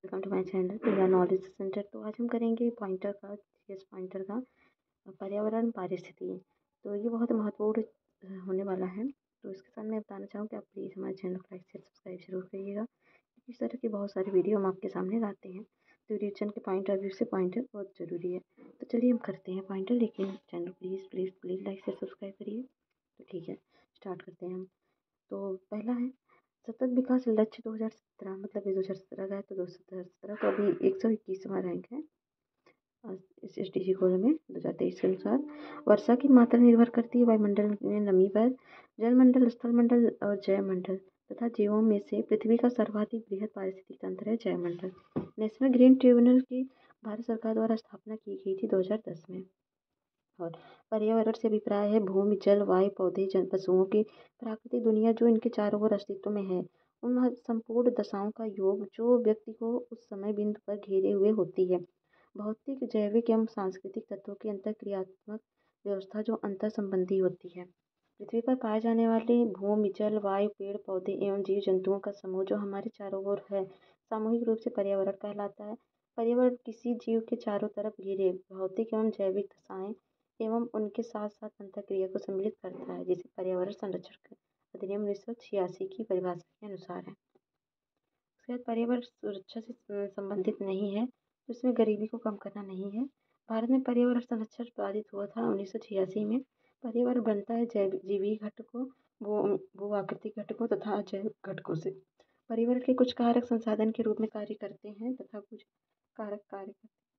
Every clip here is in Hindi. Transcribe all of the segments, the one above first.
Welcome to my channel Priya knowledge centre. तो आज हम करेंगे पॉइंटर का जीएस पॉइंटर का पर्यावरण पारिस्थितिकी। तो ये बहुत महत्वपूर्ण होने वाला है। तो इसके साथ मैं बताना चाहूँ कि आप प्लीज़ हमारे चैनल को लाइक शेयर सब्सक्राइब जरूर करिएगा। इस तरह की बहुत सारी वीडियो हम आपके सामने लाते हैं। तो रिविजन के पॉइंट ऑफ व्यू से पॉइंटर बहुत ज़रूरी है। तो चलिए हम करते हैं पॉइंटर, लेकिन channel please please please like share subscribe करिए। तो ठीक है, स्टार्ट करते हैं हम। तो पहला है सतत विकास लक्ष्य 2017, मतलब ये 2017 का है। तो 2017 तो अभी 121वां रैंक है इस SDG गोल में 2023 के अनुसार। वर्षा की मात्रा निर्भर करती है वायुमंडल में नमी पर। जलमंडल, स्थलमंडल और जैवमंडल तथा जीवों में से पृथ्वी का सर्वाधिक बृहद पारिस्थितिक तंत्र है जैवमंडल। नेशनल ग्रीन ट्रिब्यूनल की भारत सरकार द्वारा स्थापना की गई थी 2010 में। और पर्यावरण से अभिप्राय है भूमि, जल, वायु, पौधे, पशुओं की प्राकृतिक दुनिया जो इनके चारों ओर अस्तित्व में है, उन संपूर्ण दशाओं का योग जो व्यक्ति को उस समय बिंदु पर घेरे हुए होती है। भौतिक, जैविक एवं सांस्कृतिक तत्वों की अंतरक्रियात्मक व्यवस्था जो अंतर संबंधी होती है। पृथ्वी पर पाए जाने वाले भूमि, जल, वायु, पेड़ पौधे एवं जीव जंतुओं का समूह जो हमारे चारों ओर है, सामूहिक रूप से पर्यावरण कहलाता है। पर्यावरण किसी जीव के चारों तरफ घिरे भौतिक एवं जैविक दशाएं एवं उनके साथ साथ अंतःक्रिया को सम्मिलित करता है, जिसे पर्यावरण संरक्षण अधिनियम 1986 की परिभाषा के अनुसार है। उसके बाद पर्यावरण सुरक्षा से संबंधित नहीं है, तो इसमें गरीबी को कम करना नहीं है। भारत में पर्यावरण संरक्षण प्रतिपादित हुआ था 1986 में। पर्यावरण बनता है जैविक जीवी घटकों, भू आकृतिक घटकों तथा अजैविक घटकों से। पर्यावरण के कुछ कारक संसाधन के रूप में कार्य करते हैं तथा कुछ कारक कार्य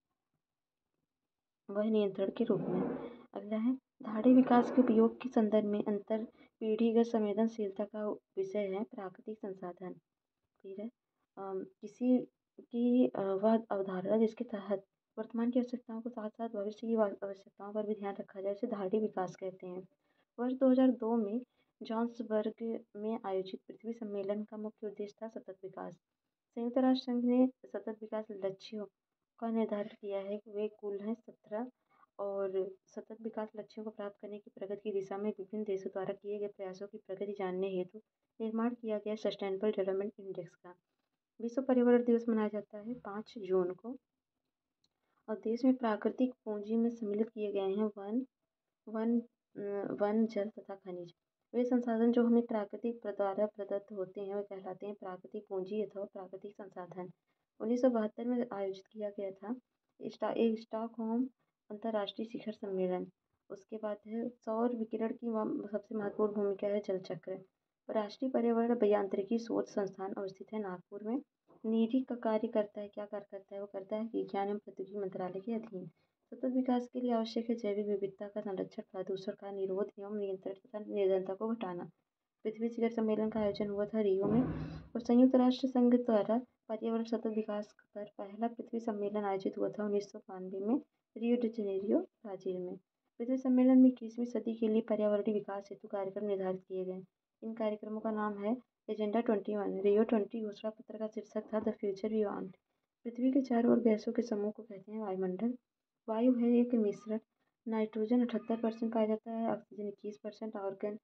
वह नियंत्रण के रूप में। अगला है धाड़ी विकास के उपयोग के संदर्भ में अंतर पीढ़ीगत संवेदनशीलता का विषय है प्राकृतिक संसाधन। फिर है किसी की वह अवधारणा जिसके तहत वर्तमान की आवश्यकताओं के साथ साथ भविष्य की आवश्यकताओं पर भी ध्यान रखा जाए, उसे धाड़ी विकास कहते हैं। वर्ष 2002 में जॉन्सबर्ग में आयोजित पृथ्वी सम्मेलन का मुख्य उद्देश्य था सतत विकास। संयुक्त राष्ट्र संघ ने सतत विकास लक्ष्यों का निर्धारण किया है कि वे कुल हैं 17 और सतत विकास लक्ष्यों को प्राप्त करने की प्रगति की दिशा में विभिन्न देशों द्वारा किए गए प्रयासों की प्रगति जानने हेतु निर्माण किया गया सस्टेनेबल डेवलपमेंट इंडेक्स का। विश्व पर्यावरण दिवस मनाया जाता है 5 जून को। और देश में प्राकृतिक पूंजी में सम्मिलित किए गए हैं वन वन, जल तथा खनिज। वे संसाधन जो हमें प्राकृतिक द्वारा प्रदत्त होते हैं वे कहलाते हैं प्राकृतिक पूंजी अथवा प्राकृतिक संसाधन। 1972 में आयोजित किया गया था स्टॉकहोम अंतर्राष्ट्रीय शिखर सम्मेलन। उसके बाद है सौर विकिरण की सबसे महत्वपूर्ण भूमिका है जल चक्र। राष्ट्रीय पर्यावरण अभियांत्रिकी शोध संस्थान अवस्थित है नागपुर में। नीरी का कार्य करता है, क्या कार्य करता है? वो करता है विज्ञान एवं प्रौद्योगिकी मंत्रालय के अधीन। सतत विकास के लिए आवश्यक है जैविक विविधता का संरक्षण, प्रदूषण का निरोध एवं नियंत्रण तथा निर्धनता को घटाना। पृथ्वी शिखर सम्मेलन का आयोजन हुआ था रियो में। और संयुक्त राष्ट्र संघ द्वारा पर्यावरण सतत विकास पर पहला पृथ्वी सम्मेलन आयोजित हुआ था 1992 में रियो डी जेनेरियो, ब्राजील में। पृथ्वी सम्मेलन में 21वीं सदी के लिए पर्यावरणीय विकास हेतु कार्यक्रम निर्धारित किए गए। इन कार्यक्रमों का नाम है एजेंडा 21। रियो 20 घोषणा पत्र का शीर्षक था द फ्यूचर वी वांट। पृथ्वी के चारों ओर गैसों के समूह को कहते हैं वायुमंडल। वायु है एक मिश्रण। नाइट्रोजन 78% पाया जाता है, ऑक्सीजन 21%, आर्गन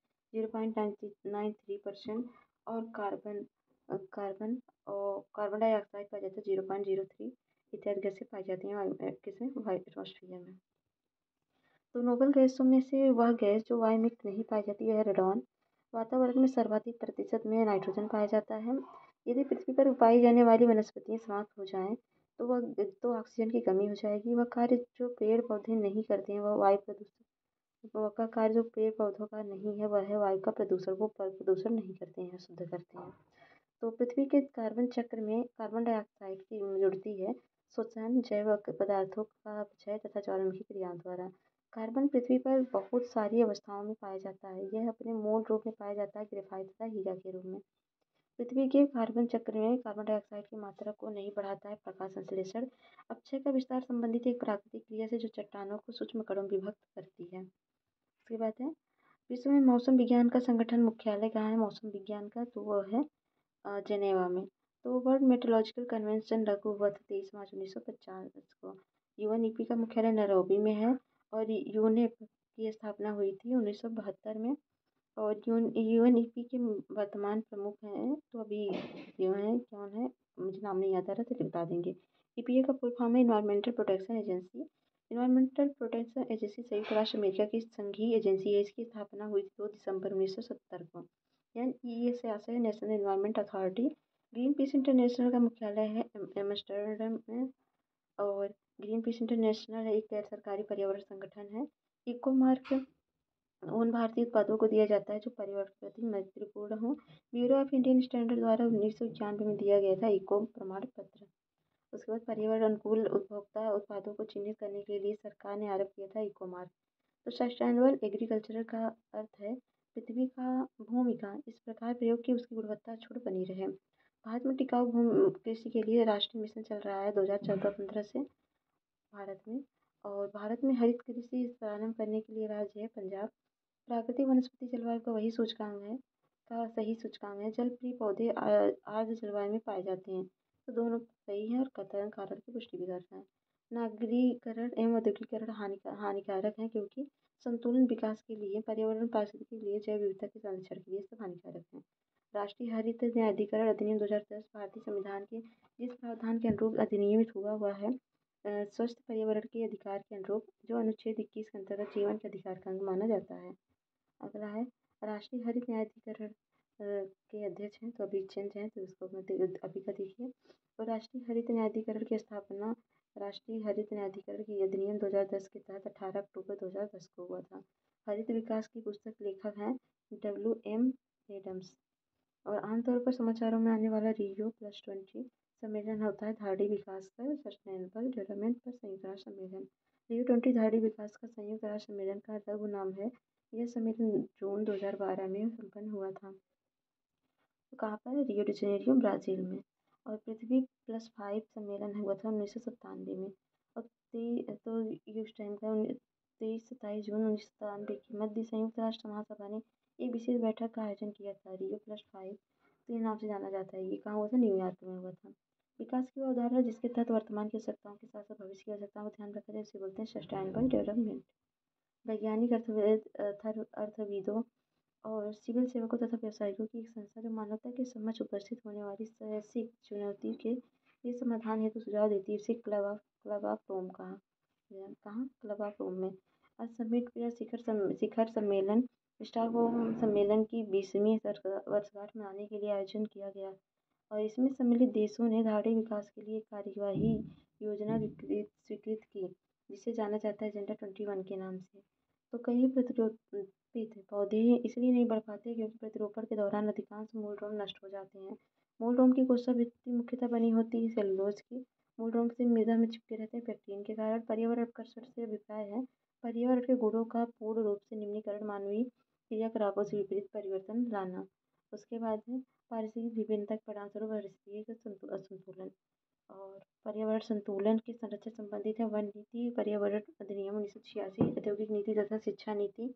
0.93% और कार्बन डाइऑक्साइड पाया जाता है 0.03 इत्यादि गैसें पाई जाती हैं वायु एटमॉस्फेयर में। तो नोबल गैसों में से वह गैस जो वायु में नहीं पाई जाती है रेडॉन। वातावरण में सर्वाधिक प्रतिशत में नाइट्रोजन पाया जाता है। यदि पृथ्वी पर पाई जाने वाली वनस्पतियाँ समाप्त हो जाएं तो ऑक्सीजन की कमी हो जाएगी। वह कार्य जो पेड़ पौधे नहीं करते हैं वह वायु प्रदूषण वह का कार्य जो पेड़ पौधों का नहीं है वह है वायु का प्रदूषण। वो प्रदूषण नहीं करते हैं, शुद्ध करते हैं। तो पृथ्वी के कार्बन चक्र में कार्बन डाइऑक्साइड की जुड़ती है श्वसन, जैव पदार्थों का अपचय तथा ज्वालामुखी क्रियाओं द्वारा। कार्बन पृथ्वी पर बहुत सारी अवस्थाओं में पाया जाता है। यह अपने मूल रूप में पाया जाता है ग्रेफाइट तथा हीरा के रूप में। पृथ्वी के कार्बन चक्र में कार्बन डाइऑक्साइड की मात्रा को नहीं बढ़ाता है प्रकाश संश्लेषण। अपक्षय का विस्तार संबंधित एक प्राकृतिक क्रिया से जो चट्टानों को सूक्ष्म कणों में विभक्त करती है। उसके बाद है विश्व में मौसम विज्ञान का संगठन मुख्यालय कहाँ है मौसम विज्ञान का? तो वह है जेनेवा में। तो वर्ल्ड मेट्रोलॉजिकल कन्वेंशन लागू हुआ था 23 मार्च 1950 को। यूएनईपी का मुख्यालय नैरोबी में है और यूनेप की स्थापना हुई थी 1972 में। और यूएनईपी के वर्तमान प्रमुख हैं, तो अभी जो हैं कौन है, मुझे नाम नहीं याद आ रहा, तो बता देंगे। ईपीए का फुल फॉर्म है environmental protection agency. Environmental protection agency संयुक्त राष्ट्र अमेरिका की संघीय एजेंसी है। इसकी स्थापना हुई 2 दिसंबर 1970 को। एनईए से आशय है national environment authority. Greenpeace international का मुख्यालय है एम्स्टर्डम में। और ग्रीन पीस इंटरनेशनल एक गैर सरकारी पर्यावरण संगठन है। इकोमार्क उन भारतीय उत्पादों को दिया जाता है जो पर्यावरण के प्रति मैत्रीपूर्ण हो। ब्यूरो ऑफ इंडियन स्टैंडर्ड द्वारा 1991 में दिया गया था इको प्रमाण पत्र। उसके बाद पर्यावरण अनुकूल उपभोक्ता उत्पादों को चिन्हित करने के लिए सरकार ने आरंभ किया था इको मार्क। तो सस्टेनेबल एग्रीकल्चर का अर्थ है पृथ्वी का भूमि का इस प्रकार प्रयोग कि उसकी गुणवत्ता अक्षुण्ण बनी रहे। भारत में टिकाऊ भूमि कृषि के लिए राष्ट्रीय मिशन चल रहा है 2014-15 से भारत में। और भारत में हरित कृषि प्रारंभ करने के लिए राज्य है पंजाब। प्राकृतिक वनस्पति जलवायु का वही सूचकांक है, का सही सूचकांक है। जल प्रिय पौधे आर्द्र जलवायु में पाए जाते हैं। तो दोनों सही है और कथन कारण की पुष्टि भी करता है। नागरीकरण एवं औद्योगिकरण हानिकारक है क्योंकि संतुलन विकास के लिए, पर्यावरण पारिस्थितिकी के लिए, जैव विविधता के संरक्षण के लिए सब हानिकारक है। राष्ट्रीय हरित न्यायाधिकरण अधिनियम 2010 भारतीय संविधान के जिस प्रावधान के अनुरूप अधिनियमित हुआ है स्वस्थ पर्यावरण के अधिकार के अनुरूप, जो अनुच्छेद 21 के अंतर्गत जीवन के अधिकार का अंग माना जाता है। अगला है राष्ट्रीय हरित न्यायाधिकरण के अध्यक्ष हैं, तो अभी चेंज है, तो इसको अभी का देखिए। और राष्ट्रीय हरित न्यायाधिकरण की स्थापना राष्ट्रीय हरित न्यायाधिकरण की अधिनियम 2010 के तहत 18 अक्टूबर 2010 को हुआ था। हरित विकास की पुस्तक लेखक हैं WM एडम्स। और आमतौर पर समाचारों में आने वाला Rio+20 सम्मेलन होता है धाड़ी विकास पर, सस्टेनेबल डेवलपमेंट पर संयुक्त राष्ट्र सम्मेलन। Rio20 धाड़ी विकास का संयुक्त राष्ट्र सम्मेलन का लघु नाम है। यह सम्मेलन जून 2012 में संपन्न हुआ था। तो कहाँ पर? रियो डी जेनेरियो, ब्राज़ील में। और पृथ्वी+5 सम्मेलन हुआ था 1997 में। और तो उस टाइम का 23-27 जून 1997 की मध्य संयुक्त राष्ट्र महासभा ने एक विशेष बैठक का आयोजन किया था। Rio+5 तो ये नाम से जाना जाता है। ये कहाँ हुआ था? न्यूयॉर्क में हुआ था। विकास की अवधारणा जिसके तहत वर्तमान की आवश्यकताओं के साथ साथ भविष्य की आवश्यकताओं को ध्यान रखा जाए उसे बोलते हैं सस्टेनेबल डेवलपमेंट। वैज्ञानिक अर्थविदों और सिविल सेवकों तथा व्यवसायिकों की एक संस्था जो मानवता के समक्ष उपस्थित होने वाली वैश्विक चुनौती के लिए समाधान हेतु सुझाव देती है। इसे क्लब ऑफ रोम कहाँ? क्लब ऑफ रोम में। आज समिट या शिखर सम्मेलन स्टॉकहोम सम्मेलन की 20वीं वर्षगांठ मनाने के लिए आयोजन किया गया। और इसमें सम्मिलित देशों ने धाड़ी विकास के लिए कार्यवाही योजना स्वीकृत की, जिसे जाना जाता है एजेंडा 21 के नाम से। तो कई प्रतिरोपित पौधे इसलिए नहीं बढ़ पाते क्योंकि प्रतिरोपण के दौरान अधिकांश मूल रोम नष्ट हो जाते हैं। मूल रोम की कोशिका भित्ति मुख्यतः बनी होती है सेलुलोज की। मूल रोम से मृदा में चिपके रहते हैं पैक्टीन के कारण। पर्यावरण अपकर्षण से अभिप्राय है पर्यावरण के गुणों का पूर्ण रूप से निम्नीकरण मानवीय क्रियाकलापों से विपरीत परिवर्तन लाना। उसके बाद है पारिस्थितिक विभिन्नता के परिणामस्वरूप पारिस्थितिक असंतुलन। और पर्यावरण संतुलन के संरक्षण संबंधित है वन नीति, पर्यावरण अधिनियम 1986, औद्योगिक नीति तथा शिक्षा नीति।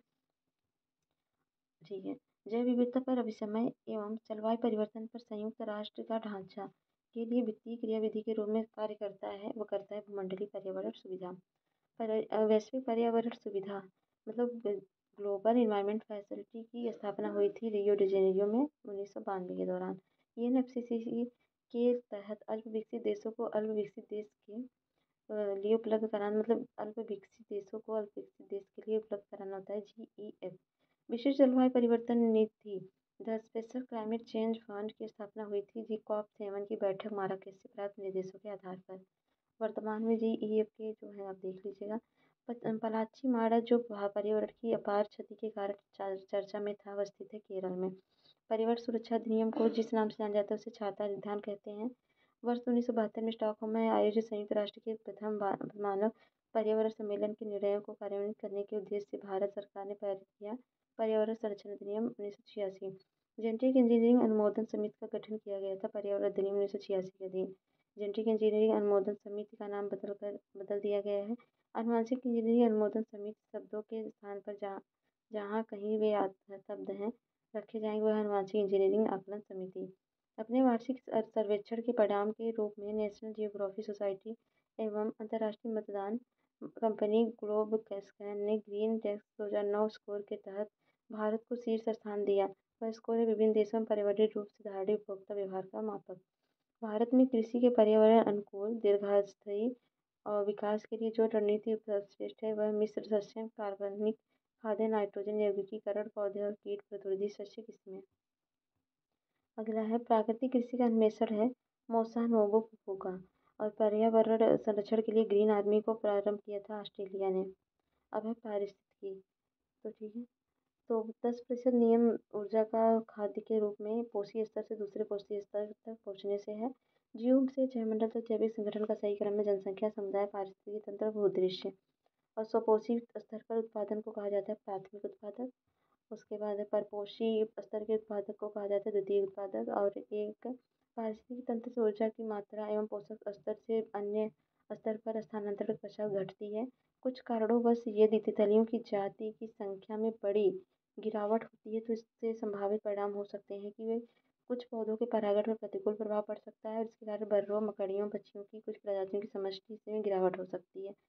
ठीक है। जैव विविधता पर अभिसमय एवं जलवायु परिवर्तन पर संयुक्त राष्ट्र का ढांचा के लिए वित्तीय क्रियाविधि के रूप में कार्य करता है। वो करता है भूमंडलीय पर्यावरण सुविधा। वैश्विक पर्यावरण सुविधा मतलब ग्लोबल इन्वायरमेंट फैसिलिटी की स्थापना हुई थी रियो डी जेनेरियो में 1992 के दौरान। UNFCCC के तहत अल्प विकसित देशों को अल्प विकसित देश के लिए उपलब्ध कराना, मतलब अल्प विकसित देशों को अल्प विकसित देश के लिए उपलब्ध कराना होता है GEF। विशेष जलवायु परिवर्तन नीति the special climate change fund की स्थापना हुई थी COP7 की बैठक माराकेच से प्राप्त निर्देशों के आधार पर। वर्तमान में GEF के जो है आप देख लीजिएगा। पलाची माड़ा जो पर्यावरण की अपार क्षति के कारण चर्चा में था, वह स्थित है केरल में। पर्यावरण सुरक्षा अधिनियम को जिस नाम से जाना जाता है उसे छाता उद्यान कहते हैं। वर्ष 1972 में स्टॉकहोम में आयोजित संयुक्त राष्ट्र के प्रथम मानव पर्यावरण सम्मेलन के निर्णयों को कार्यान्वित करने के उद्देश्य से भारत सरकार ने पारित किया पर्यावरण संरक्षण अधिनियम 1986। जेनेटिक इंजीनियरिंग अनुमोदन समिति का गठन किया गया था पर्यावरण अधिनियम 1986 के अधीन। जेनेटिक इंजीनियरिंग अनुमोदन समिति का नाम बदल दिया गया है। आनुवंशिक इंजीनियरिंग अनुमोदन समिति शब्दों के स्थान पर जहाँ कहीं वे शब्द हैं रखे जाएंगे वह आनुवंशिक इंजीनियरिंग आकलन समिति। अपने वार्षिक सर्वेक्षण के परिणाम के रूप में नेशनल जियोग्राफी सोसाइटी एवं अंतर्राष्ट्रीय मतदान कंपनी ग्लोब स्कैन ने ग्रीन टेक्स 2009 स्कोर के तहत भारत को शीर्ष स्थान दिया। वह स्कोर है विभिन्न देशों में परिवर्तित रूप से धारणीय उपभोक्ता व्यवहार का मापक। भारत में कृषि के पर्यावरण अनुकूल दीर्घस्थायी और विकास के लिए जो रणनीति सर्वश्रेष्ठ है वह मिश्र शस्य, कार्बनिक खाद्य, नाइट्रोजन यौगिकीकरण, पौधे और कीट प्रतिरोधी शस्य किस्में। अगला है प्राकृतिक कृषि का अन्वेषण है मोसा नोबू फुकुका और पर्यावरण संरक्षण के लिए ग्रीन आर्मी को प्रारंभ किया था ऑस्ट्रेलिया ने। अब है पारिस्थितिकी। तो ठीक है, तो 10% नियम ऊर्जा का खाद्य के रूप में पोषी स्तर से दूसरे पोषी स्तर तक पहुँचने से है। जीव से जैवमंडल तक जैविक संगठन का सही क्रम में जनसंख्या, समुदाय, पारिस्थितिकी तंत्र, भूदृश्य और स्वपोषी स्तर पर उत्पादन को कहा जाता है प्राथमिक उत्पादक। उसके बाद परपोषी स्तर के उत्पादक को कहा जाता है द्वितीय उत्पादक। और एक पारिस्थितिक तंत्र से ऊर्जा की मात्रा एवं पोषक स्तर से अन्य स्तर पर स्थानांतरण पश्चात घटती है। कुछ कारणोंवश यदि तितलियों की जाति की संख्या में बड़ी गिरावट होती है तो इससे संभावित परिणाम हो सकते हैं कि वे कुछ पौधों के परागण पर प्रतिकूल प्रभाव पड़ सकता है और इसके कारण बर्रों, मकड़ियों, पक्षियों की कुछ प्रजातियों की समष्टि में गिरावट हो सकती है।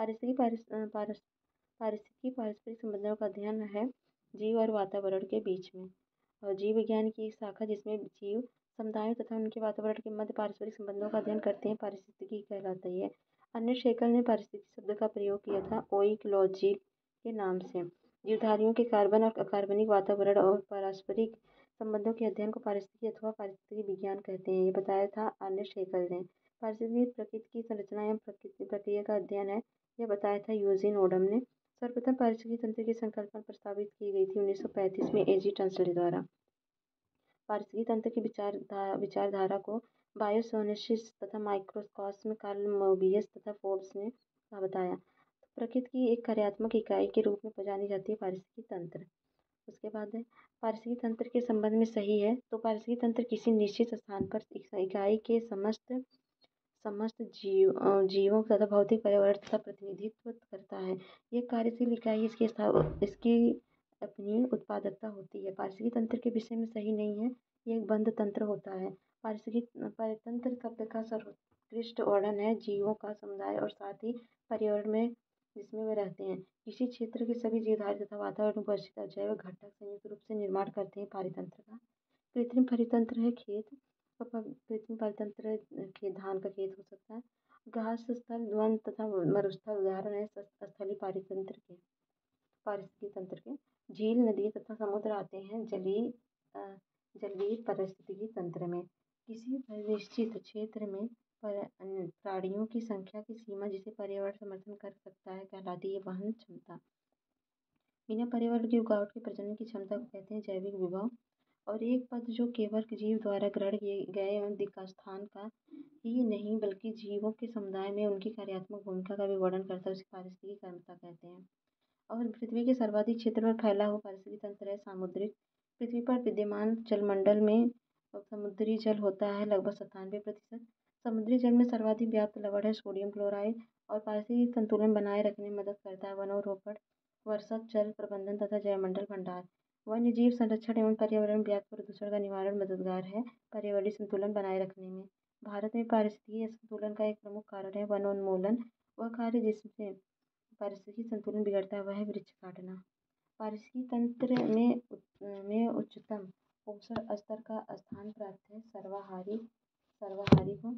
पारिस्थितिकी पारस्परिक संबंधों का अध्ययन है जीव और वातावरण के बीच में। और जीव विज्ञान की एक शाखा जिसमें जीव समुदायों तथा उनके वातावरण के मध्य पारस्परिक संबंधों का अध्ययन करते हैं पारिस्थितिकी कहलाती है। अन्य शेकल ने पारिस्थितिकी शब्द का प्रयोग किया था ओइकोलॉजी के नाम से। जीवधारियों के कार्बन और अकार्बनिक वातावरण और पारस्परिक संबंधों के अध्ययन को पारिस्थितिकी अथवा पारिस्थितिकी विज्ञान कहते हैं। ये बताया था अन्य शेकल ने। पारिस्थितिकी प्रकृति की संरचना एवं प्रकृति प्रक्रिया का अध्ययन है, यह बताया था यूजीन ओडम ने। सर्वप्रथम पारिस्थितिकी तंत्र की संकल्पना प्रस्तावित की गई थी 1935 में एजी टंसले द्वारा। पारिस्थितिकी तंत्र की विचारधारा को बायोसोनोसिस तथा माइक्रोकॉस्म में कार्ल मोबियस तथा फोर्ब्स ने बताया। प्रकृति की एक कार्यात्मक इकाई के रूप में जानी जाती है पारिस्थितिकी तंत्र। उसके बाद है पारिस्थितिकी तंत्र के संबंध में सही है तो पारिस्थितिकी तंत्र किसी निश्चित स्थान पर इकाई के समस्त जीवों तथा भौतिक पर्यावरण का प्रतिनिधित्व करता है। ये कार्यशील इकाई इसकी अपनी उत्पादकता होती है। पारिस्थितिकी तंत्र के विषय में सही नहीं है, ये एक बंद तंत्र होता है। पारिस्थितिकी परितंत्र शब्द का सर्वोत्कृष्ट वर्णन है जीवों का समुदाय और साथ ही पर्यावरण में जिसमें वे रहते हैं। किसी क्षेत्र के सभी जीवधारी तथा वातावरण में उपस्थित अजैव घटक संयुक्त रूप से निर्माण करते हैं पारितंत्र का। कृत्रिम परितंत्र है खेत। कृत्रिम परितंत्र धान का खेत हो सकता है। घास स्थल, वन तथा मरुस्थल उदाहरण है स्थलीय पारिस्थितिकी तंत्र के। झील, नदी तथा समुद्र आते हैं जलीय पारिस्थितिकी तंत्र में। किसी निश्चित क्षेत्र में प्राणियों की संख्या की सीमा जिसे पर्यावरण समर्थन कर सकता है कहलाती है वहन क्षमता। बिना पर्यावरण की रुकावट के प्रजनन की क्षमता को कहते हैं जैविक विभव। और एक पद जो केवल जीव द्वारा ग्रहण किए गए एवं स्थान का ही नहीं बल्कि जीवों के समुदाय में उनकी कार्यात्मक भूमिका का भी वर्णन करता है उसे पारिस्थितिकी कर्मता कहते हैं। और पृथ्वी के सर्वाधिक क्षेत्र पर फैला हुआ पारिस्थितिकी तंत्र है सामुद्रिक। पृथ्वी पर विद्यमान जलमंडल में समुद्री जल होता है लगभग 97%। समुद्री जल में सर्वाधिक व्याप्त लवण है सोडियम क्लोराइड और पारिस्थितिकी संतुलन बनाए रखने में मदद करता है वनोरोपण, वर्षा जल प्रबंधन तथा जैवमंडल भंडार। वन्य जीव संरक्षण एवं पर्यावरण व्याप्त प्रदूषण का निवारण मददगार है पर्यावरणीय संतुलन बनाए रखने में। भारत में पारिस्थितिकी संतुलन का एक प्रमुख कारण है वनोन्मूलन। वह कार्य जिससे पारिस्थितिकी संतुलन बिगड़ता है वह है वृक्ष काटना। पारिस्थितिकी तंत्र में उच्चतम पोषण स्तर का स्थान प्राप्त है सर्वाहारी को।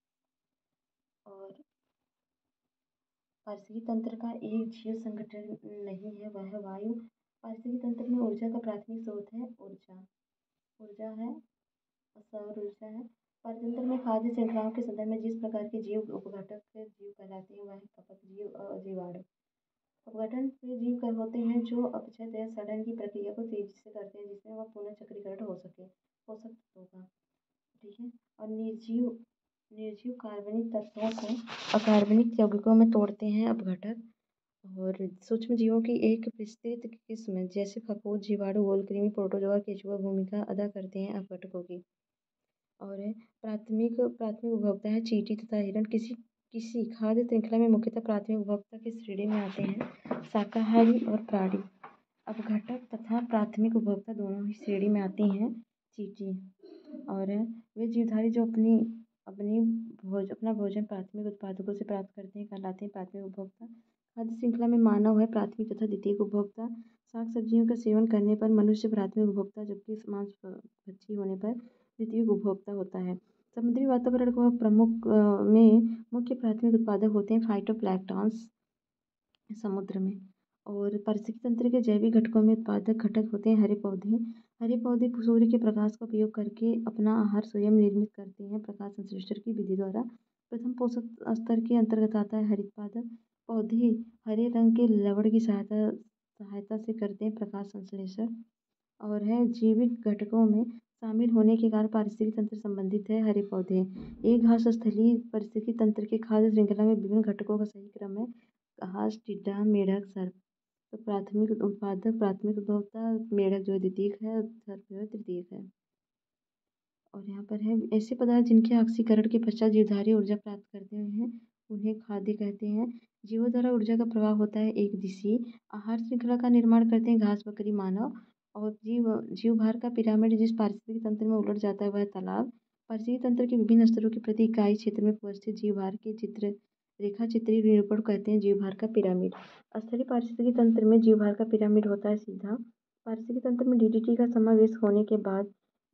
और पारिस्थितिकी तंत्र का एक जीव संगठन नहीं है वह है वायु। पारिस्थितिकी तंत्र में ऊर्जा का प्राथमिक स्रोत है ऊर्जा है सौर ऊर्जा है। पारितंत्र में खाद्य श्रृंखलाओं के संदर्भ में जिस प्रकार के जीव उपघटक जीव कहलाते हैं वह है कवक जीव और जीवाणु। अपघटन वे जीव होते हैं जो अपचय या सड़न की प्रक्रिया को तेजी से करते हैं जिसमें वह पुनः चक्रीकरण हो सके पोषक तत्वों का। ठीक है। और निर्जीव कार्बनिक तत्वों को अकार्बनिक यौगिकों में तोड़ते हैं अपघटक। और सूक्ष्म जीवों की एक विस्तृत किस्म जैसे खरगोश, जीवाणु, गोलकृमि, प्रोटोजोआ, केंचुआ भूमिका अदा करते हैं अपघटकों की। और प्राथमिक उपभोक्ता है चींटी तथा हिरण। किसी खाद्य श्रृंखला में मुख्यतः प्राथमिक उपभोक्ता की श्रेणी में आते हैं शाकाहारी और प्राणी। अपघटक तथा प्राथमिक उपभोक्ता दोनों ही श्रेणी में आती हैं चींटी। और वे जीवधारी जो अपना भोजन प्राथमिक उत्पादकों से प्राप्त करते हैं कहलाते हैं प्राथमिक उपभोक्ता। खाद्य श्रृंखला में मानव है प्राथमिक तथा द्वितीयक उपभोक्ता। शाक सब्जियों का सेवन करने पर मनुष्य प्राथमिक उपभोक्ता, जबकि मांस भक्षी होने पर द्वितीयक उपभोक्ता होता है। समुद्री वातावरण को प्रमुख में मुख्य प्राथमिक उत्पादक होते हैं फाइटोप्लैंक्टन्स समुद्र में। और पारिस्थितिकी तंत्र के जैविक घटकों में उत्पादक घटक होते हैं हरे पौधे। हरे पौधे सूर्य के प्रकाश का उपयोग करके अपना आहार स्वयं निर्मित करते हैं। प्रकाश संश्लेषण की विधि द्वारा प्रथम पोषक स्तर के अंतर्गत आता है हरित पादप। पौधे हरे रंग के लवण की सहायता से करते हैं प्रकाश संश्लेषण। और है जैविक घटकों में शामिल होने के कारण पारिस्थितिकी तंत्र संबंधित है हरे पौधे। एक घास स्थलीय पारिस्थितिकी तंत्र के खाद्य श्रृंखला में विभिन्न घटकों का सही क्रम है। घास, टिड्डा, मेढक, सर्प। तो प्राथमिक उत्पादक प्राथमिक उपभोक्ता, मेढक जो है द्वितीयक है, सर्प जो है तृतीयक है। और यहाँ पर है ऐसे पदार्थ जिनके ऑक्सीकरण के पश्चात जीवधारी ऊर्जा प्राप्त करते हैं उन्हें खाद्य कहते हैं। जीवों द्वारा ऊर्जा का प्रवाह होता है एक दिशी। आहार श्रृंखला का निर्माण करते हैं घास, बकरी, मानव। और जीवभार का पिरामिड जिस पारिस्थितिक तंत्र में उलट जाता है वह तालाब। पारिस्थितिक तंत्र के विभिन्न स्तरों के प्रति इकाई क्षेत्र में उपस्थित जीवभार के रेखा चित्रीय निरूपण कहते हैं जीवभार का पिरामिड। स्थलीय पारिस्थितिकी तंत्र में जीवभार का पिरामिड होता है सीधा। पारिस्थितिकी तंत्र में डीडीटी का समावेश होने के बाद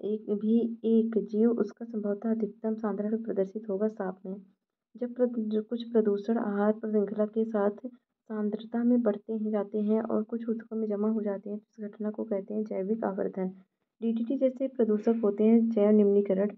एक जीव उसका संभवतः अधिकतम सांद्रण प्रदर्शित होगा साप में। जब कुछ प्रदूषण आहार पर श्रृंखला के साथ सांद्रता में बढ़ते ही जाते हैं और कुछ ऊतकों में जमा हो जाते हैं, इस घटना को कहते हैं जैविक आवर्धन। डीडीटी जैसे प्रदूषक होते हैं जैव निम्नीकरण।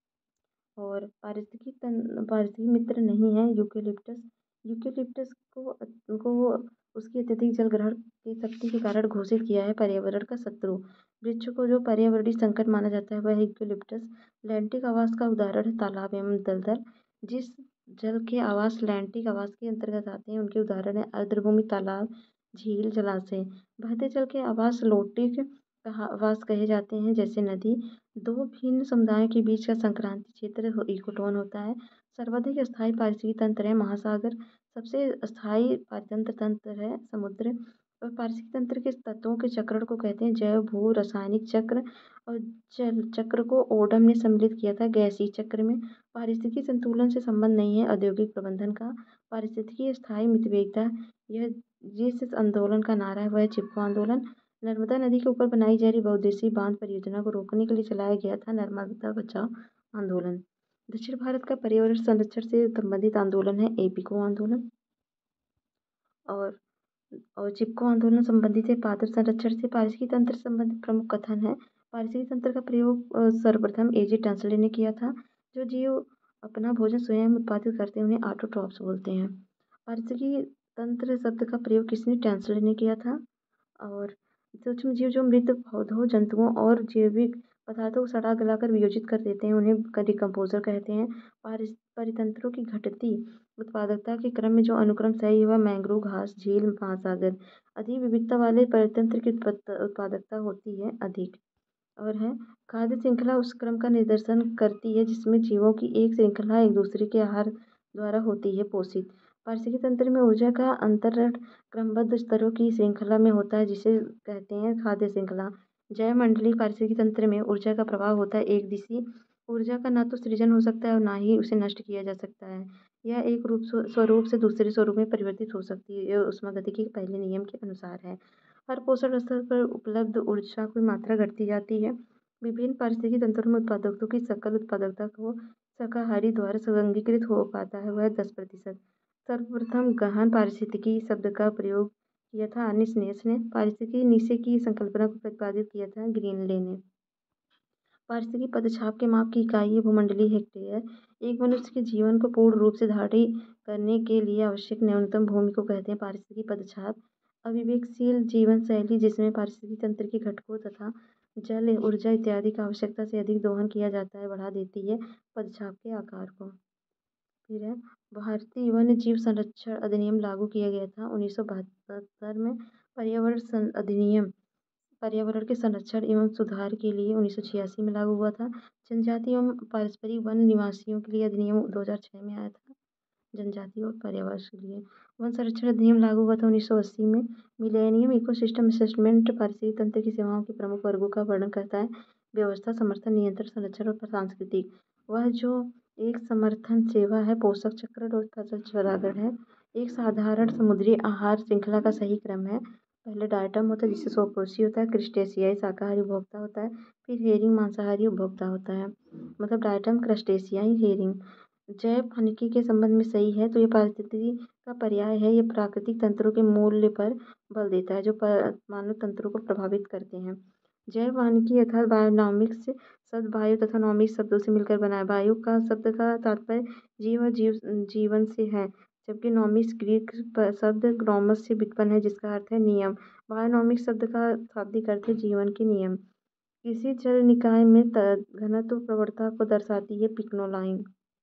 और पारिस्थितिकी मित्र नहीं है यूकेलिप्टस। यूकेलिप्टस को उसकी अत्यधिक जल ग्रहण की शक्ति के कारण घोषित किया है पर्यावरण का शत्रु। वृक्ष को जो पर्यावरणीय संकट माना जाता है वह है यूकेलिप्टस। लैंटिक आवास का उदाहरण है तालाब एवं दलदल। जिस जल के आवास लैंटिक आवास के अंतर्गत आते हैं उनके उदाहरण है आर्द्रभूमि, तालाब, झील, जलाशय। बहते जल के आवास लोटिक आवास कहे जाते हैं जैसे नदी। दो भिन्न समुदायों के बीच का संक्रांति क्षेत्र इकोटोन होता है। सर्वाधिक स्थायी पारिस्थितिकी तंत्र है महासागर। सबसे स्थायी पारतंत्र तंत्र है समुद्र। और पारिस्थितिकी तंत्र के तत्वों के चक्रण को कहते हैं जैव भू रासायनिक चक्र। और जल चक्र को ओडम ने सम्मिलित किया था गैसीय चक्र में। पारिस्थितिकी संतुलन से संबंध नहीं है औद्योगिक प्रबंधन का। पारिस्थितिकी स्थायी मितव्ययिता, यह जिस आंदोलन का नारा है वह चिपको आंदोलन। नर्मदा नदी के ऊपर बनाई जा रही बहुउद्देशीय बांध परियोजना को रोकने के लिए चलाया गया था नर्मदा बचाओ आंदोलन। दक्षिण भारत का पर्यावरण संरक्षण से संबंधित आंदोलन है एपिको आंदोलन। और चिपको आंदोलन संबंधित है पादप संरक्षण से। पारिस्थितिकी तंत्र से संबंधित प्रमुख कथन है। पारिस्थितिकी तंत्र का प्रयोग सर्वप्रथम एजे टैंसले ने किया था। जो जीव अपना भोजन स्वयं उत्पादित करते हैं उन्हें ऑटोट्रॉफ्स बोलते हैं। पारिस्थितिकी तंत्र शब्द का प्रयोग किसने टैंसले ने किया था। और सूक्ष्म जीव जो मृत पौधों, जंतुओं और जैविक पदार्थों को सड़ा गलाकर वियोजित कर देते हैं उन्हें डिकम्पोजर कहते हैं। परितंत्रों की घटती उत्पादकता के क्रम में जो अनुक्रम सही है वह मैंग्रोव, घास, झील, महासागर। अधिक विविधता वाले परितंत्र की उत्पादकता होती है अधिक। और है खाद्य श्रृंखला उस क्रम का निर्देशन करती है जिसमें जीवों की एक श्रृंखला एक दूसरे के आहार द्वारा होती है पोषित। पारिस्थितिकी तंत्र में ऊर्जा का अंतरण क्रमबद्ध स्तरों की श्रृंखला में होता है जिसे कहते हैं खाद्य श्रृंखला। जैव मंडलीय पारिस्थितिकी तंत्र में ऊर्जा का प्रवाह होता है एक दिशी। ऊर्जा का ना तो सृजन हो सकता है और ना ही उसे नष्ट किया जा सकता है। यह एक स्वरूप से दूसरे स्वरूप में परिवर्तित हो सकती है। यह ऊष्मागतिकी के पहले नियम के अनुसार है। हर पोषण स्तर पर उपलब्ध ऊर्जा की मात्रा घटती जाती है। विभिन्न पारिस्थितिकी तंत्रों में उत्पादकता की सकल उत्पादकता को शाकाहारी द्वारा संगीकृत हो पाता है वह 10%। सर्वप्रथम गहन पारिस्थितिकी शब्द का प्रयोग किया था आर्निस नेस ने। पारिस्थितिकी नीचे की संकल्पना को प्रतिपादित किया था ग्रीनले ने। पारिस्थितिकी पदछाप के माप की इकाई है भूमंडलीय हेक्टेयर। एक मनुष्य के जीवन को पूर्ण रूप से धारण करने के लिए आवश्यक न्यूनतम भूमि को कहते हैं पारिस्थितिकी पदछाप। अविवेकशील जीवन शैली जिसमें पारिस्थितिकी तंत्र के घटकों तथा जल, ऊर्जा इत्यादि का आवश्यकता से अधिक दोहन किया जाता है बढ़ा देती है पदछाप के आकार को। फिर है भारतीय वन्य जीव संरक्षण अधिनियम लागू किया गया था 1972 में। पर्यावरण अधिनियम पर्यावरण के संरक्षण एवं सुधार के लिए 1986 में लागू हुआ था। जनजाति एवं पारंपरिक वन निवासियों के लिए अधिनियम 2006 में आया था। जनजाति और पर्यावरण के लिए वन संरक्षण अधिनियम लागू हुआ था 1980 में। मिलेनियम इकोसिस्टम असेसमेंट पारिस्थितिकी तंत्र की सेवाओं के प्रमुख वर्गों का वर्णन करता है। व्यवस्था, समर्थन, नियंत्रण, संरक्षण और सांस्कृतिक। वह जो एक समर्थन सेवा है, पोषक चक्र और फसल चरागाह है। एक साधारण समुद्री आहार श्रृंखला का सही क्रम है। पहले डायटम होता है जिससे सोपोसी होता है, क्रिस्टेशियाई शाकाहारी उपभोक्ता होता है, फिर हेरिंग मांसाहारी उपभोक्ता होता है। मतलब डायटम, क्रस्टेशियाई, हेरिंग। जैव वानिकी के संबंध में सही है तो ये पारिस्थितिकी का पर्याय है। ये प्राकृतिक तंत्रों के मूल्य पर बल देता है जो मानव तंत्रों को प्रभावित करते हैं। जैव वानिकी अर्थात बायोनॉमिक्स शब्द बायो तथा नॉमिक्स शब्दों से मिलकर बना है। बायो का शब्द का तात्पर्य जीव और जीवन से है, जबकि नॉमिक्स ग्रीक शब्द ग्नोमस से व्युत्पन्न है जिसका अर्थ है नियम। बायोनॉमिक्स शब्द का शाब्दिक अर्थ है जीवन के नियम। किसी जल निकाय में घनत्व प्रवणता को दर्शाती है पिक्नोलाइन,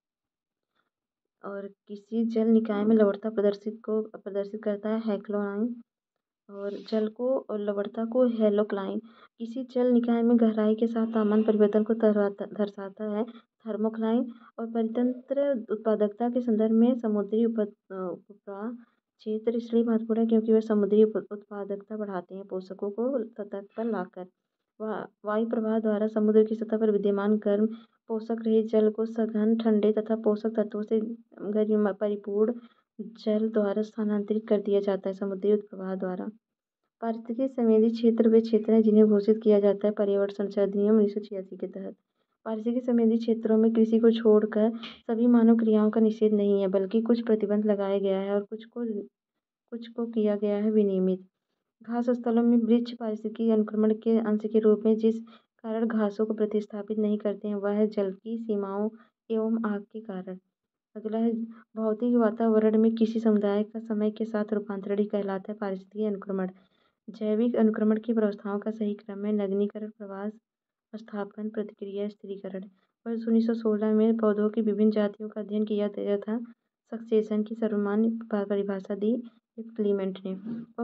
और किसी जल निकाय में लवणता प्रदर्शित करता है हेक्लोनाइन, और जल को और लवणता को हेलोक्लाइन। किसी जल निकाय में गहराई के साथ तापमान परिवर्तन को दर्शाता है थर्मोक्लाइन। और परितंत्र उत्पादकता के संदर्भ में समुद्री उपप्रवाह क्षेत्र इसलिए महत्वपूर्ण है क्योंकि वे समुद्री उत्पादकता बढ़ाते हैं पोषकों को सतह पर लाकर। वायु प्रवाह द्वारा समुद्र की सतह पर विद्यमान गर्म पोषक रहित जल को सघन ठंडे तथा पोषक तत्वों से परिपूर्ण जल द्वारा स्थानांतरित कर दिया जाता है। समुद्री उत्प्रवाह द्वारा पारिस्थितिकी संवेदी क्षेत्र वे क्षेत्र हैं जिन्हें घोषित किया जाता है पर्यावरण संरक्षण अधिनियम 1986 के तहत। पारिस्थितिकी संवेदी क्षेत्रों में कृषि को छोड़कर सभी मानव क्रियाओं का निषेध नहीं है, बल्कि कुछ प्रतिबंध लगाया गया है और कुछ को किया गया है विनियमित। घास स्थलों में वृक्ष पारिस्थितिकी अनुक्रमण के अंश के रूप में जिस कारण घासों को प्रतिस्थापित नहीं करते हैं वह है जल की सीमाओं एवं आग के कारण। अगला है भौतिक वातावरण में किसी समुदाय का समय के साथ रूपांतरण ही कहलाता है पारिस्थितिकी अनुक्रमण। जैविक अनुक्रमण की व्यवस्थाओं का सही क्रम है नगरीकरण, प्रवास, स्थापन, प्रतिक्रिया, स्थिरीकरण। वर्ष 1916 में पौधों की विभिन्न जातियों का अध्ययन किया गया था। सक्सेशन की सर्वमान्य परिभाषा दी क्लीमेंट ने।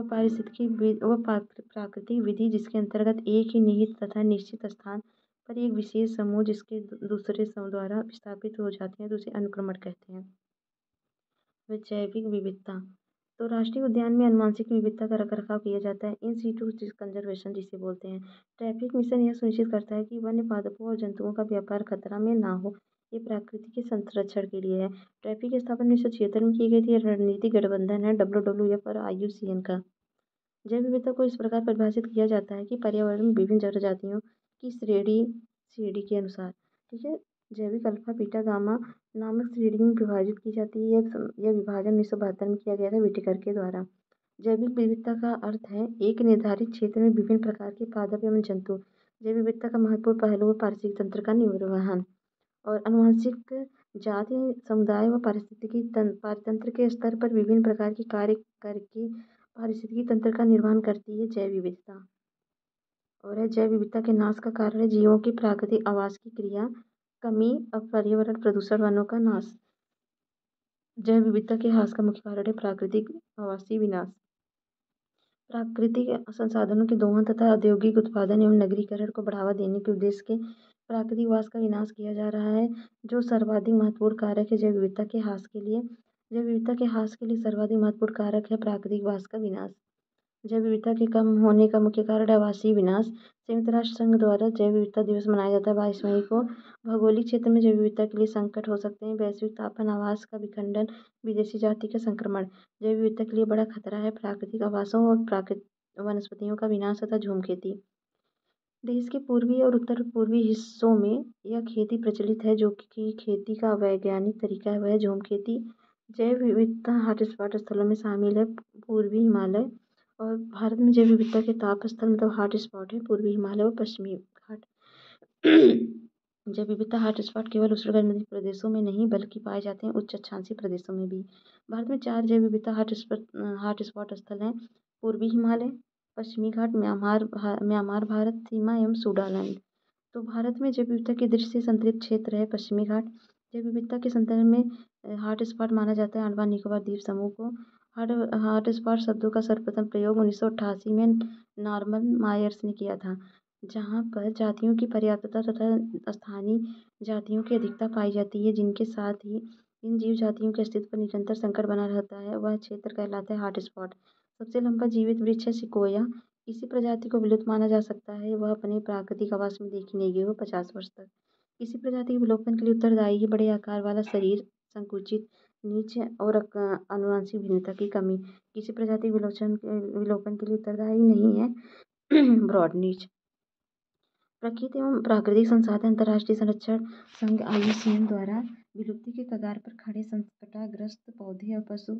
वह प्राकृतिक विधि जिसके अंतर्गत एक ही निहित तथा निश्चित स्थान पर एक विशेष समूह जिसके दूसरे समूह द्वारा विस्थापित हो जाते हैं तो उसे अनुक्रमण कहते हैं। वह जैविक विविधता तो राष्ट्रीय उद्यान में आनुवंशिक विविधता का रखरखाव किया जाता है इन सीटू कंजर्वेशन जिसे बोलते हैं। ट्रैफिक मिशन यह सुनिश्चित करता है कि वन्य पादपों और जंतुओं का व्यापार खतरा में ना हो। ये प्रकृति के संरक्षण के लिए है। ट्रैफिक की स्थापना 1976 में की गई थी। रणनीतिक गठबंधन है WWF और IUCN का। जैव विविधता को इस प्रकार परिभाषित किया जाता है कि पर्यावरण में विभिन्न प्रजातियों की श्रेणी के अनुसार, ठीक है, जैविक अल्फा बीटा गामा नामक श्रेणी में विभाजित की जाती है। यह विभाजन 1972 में किया गया था व्हिटेकर के द्वारा। जैविक विविधता का अर्थ है एक निर्धारित क्षेत्र में विभिन्न प्रकार के पादप एवं जंतु। जैव विविधता का महत्वपूर्ण पहलू है पारिस्थितिक तंत्र का निर्वहन और आनुवंशिक जाति समुदाय व पारिस्थितिकी पारितंत्र के स्तर पर विभिन्न प्रकार के कार्य करके पारिस्थितिकी तंत्र का निर्वहन करती है जैव विविधता। और है जैव विविधता के नाश का कारण है जीवों की प्राकृतिक आवास की क्रिया, कमी और पर्यावरण प्रदूषण, वनों का नाश। जैव विविधता के ह्रास का मुख्य कारण है प्राकृतिक आवासीय विनाश। प्राकृतिक संसाधनों के दोहन तथा औद्योगिक उत्पादन एवं नगरीकरण को बढ़ावा देने के उद्देश्य के प्राकृतिक आवास का विनाश किया जा रहा है जो सर्वाधिक महत्वपूर्ण कारक है जैव विविधता के ह्रास के लिए। जैव विविधता के ह्रास के लिए सर्वाधिक महत्वपूर्ण कारक है प्राकृतिक आवास का विनाश। जैव विविधता के कम होने का मुख्य कारण है आवासीय विनाश। संयुक्त राष्ट्र संघ द्वारा जैव विविधता दिवस मनाया जाता है 22 मई को। भौगोलिक क्षेत्र में जैव विविधता के लिए संकट हो सकते हैं वैश्विक तापन, आवास का विखंडन, विदेशी जाति का संक्रमण। जैव विविधता के लिए बड़ा खतरा है प्राकृतिक आवासों और प्राकृतिक वनस्पतियों का विनाश तथा झूम खेती। देश के पूर्वी और उत्तर पूर्वी हिस्सों में यह खेती प्रचलित है जो कि खेती का वैज्ञानिक तरीका है, वह है झूम खेती। जैव विविधता हॉटस्पॉट स्थलों में शामिल है पूर्वी हिमालय, और भारत में जैव विविधता के ताप स्थल मतलब हॉटस्पॉट है पूर्वी हिमालय और पश्चिमी घाट। जैव विविधता हॉटस्पॉट केवल उष्णकटिबंधीय प्रदेशों में नहीं बल्कि पाए जाते हैं उच्च अक्षांशीय प्रदेशों में भी। भारत में 4 जैव विविधता हॉटस्पॉट स्थल हैं: पूर्वी हिमालय, पश्चिमी घाट, म्यांमार भारत सीमा एवं सूडालैंड। तो भारत में जैव विविधता की दृष्टि से संतृप्त क्षेत्र है पश्चिमी घाट। जैव विविधता के संदर्भ में हॉटस्पॉट माना जाता है अंडमान निकोबार द्वीप समूह को। हॉटस्पॉट शब्दों का सर्वप्रथम प्रयोग 1988 में नॉर्मन मायर्स ने किया था, जहाँ पर जातियों की पर्याप्तता तथा स्थानीय जातियों की अधिकता पाई जाती है जिनके साथ ही इन जीव जातियों के अस्तित्व पर निरंतर संकट बना रहता है, वह क्षेत्र कहलाता है हॉटस्पॉट। सबसे लंबा जीवित वृक्ष है सिकोया। किसी प्रजाति को विलुप्त माना जा सकता है वह अपने प्राकृतिक आवास में देखी नहीं गई हो 50 वर्ष तक। किसी प्रजाति के विलोपन के लिए उत्तरदायी है बड़े आकार वाला शरीर, संकुचित नीच और आनुवंशिक भिन्नता की कमी किसी प्रजाति विलोपन के लिए उत्तरदायी नहीं है। ब्रॉड नीच प्रकृति एवं प्राकृतिक संसाधन अंतर्राष्ट्रीय संरक्षण संघ IUCN द्वारा विलुप्ति के कगार पर खड़े संकटग्रस्त पौधे और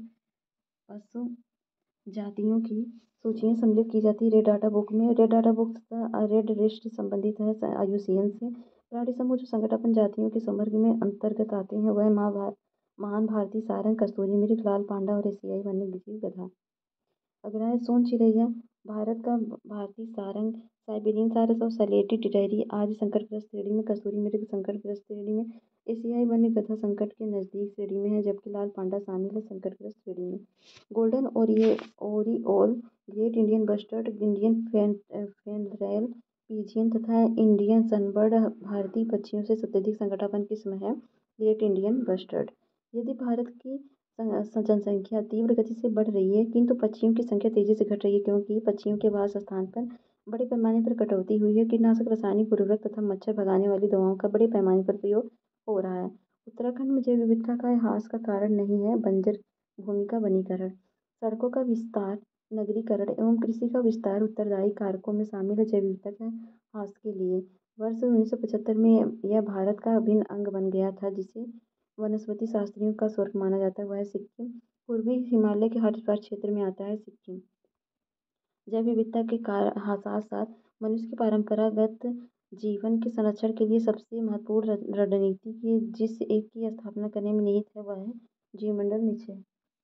पशु जातियों की सूचियाँ सम्मिलित की जाती है रेड डाटा बुक में। रेड डाटा बुक तथा रेड लिस्ट संबंधित है IUCN से। प्राणी समूह जो संकटापन्न जातियों के समर्ग में अंतर्गत आते हैं वह महान भारतीय सारंग, कस्तूरी मृग, लाल पांडा और एशियाई वन्यजीव गधा। अगला है सोन चिरैया। भारत का भारतीय सारंग, साइबेरियन सारस और सलेटी टिटैरी आज संकटग्रस्त श्रेणी में, कस्तूरी मृग संकटग्रस्त श्रेणी में, एशियाई वन्य गधा संकट के नजदीक श्रेणी में है, जबकि लाल पांडा शामिल है संकटग्रस्त श्रेणी में। Golden oriole, great Indian bustard, Indian fenrail pigeon तथा इंडियन सनबर्ड भारतीय पक्षियों से अत्यधिक संकटापन्न किस्म है ग्रेट इंडियन बस्टर्ड। यदि भारत की जनसंख्या तीव्र गति से बढ़ रही है, किंतु पक्षियों की संख्या तेजी से घट रही है, क्योंकि पक्षियों के आवास स्थान पर बड़े पैमाने पर कटौती हुई है। कीटनाशक, रासायनिक उर्वरक तथा मच्छर भगाने वाली दवाओं का बड़े पैमाने पर प्रयोग हो रहा है। उत्तराखंड में जैव विविधता का ह्रास का कारण नहीं है बंजर भूमि का वनीकरण, सड़कों का विस्तार, नगरीकरण एवं कृषि का विस्तार उत्तरदायी कारकों में शामिल है जैव विविधता के ह्रास के लिए। वर्ष 1975 में यह भारत का अभिन्न अंग बन गया था, जिसे वनस्पति शास्त्रियों का स्वर्ग माना जाता है, वह सिक्किम। पूर्वी हिमालय के हरिद्वार क्षेत्र में आता है सिक्किम। जैव विविधता के साथ साथ मनुष्य के परंपरागत जीवन के संरक्षण के लिए सबसे महत्वपूर्ण रणनीति की जिस एक की स्थापना करने में निहित है वह है जीवमंडल नीचे।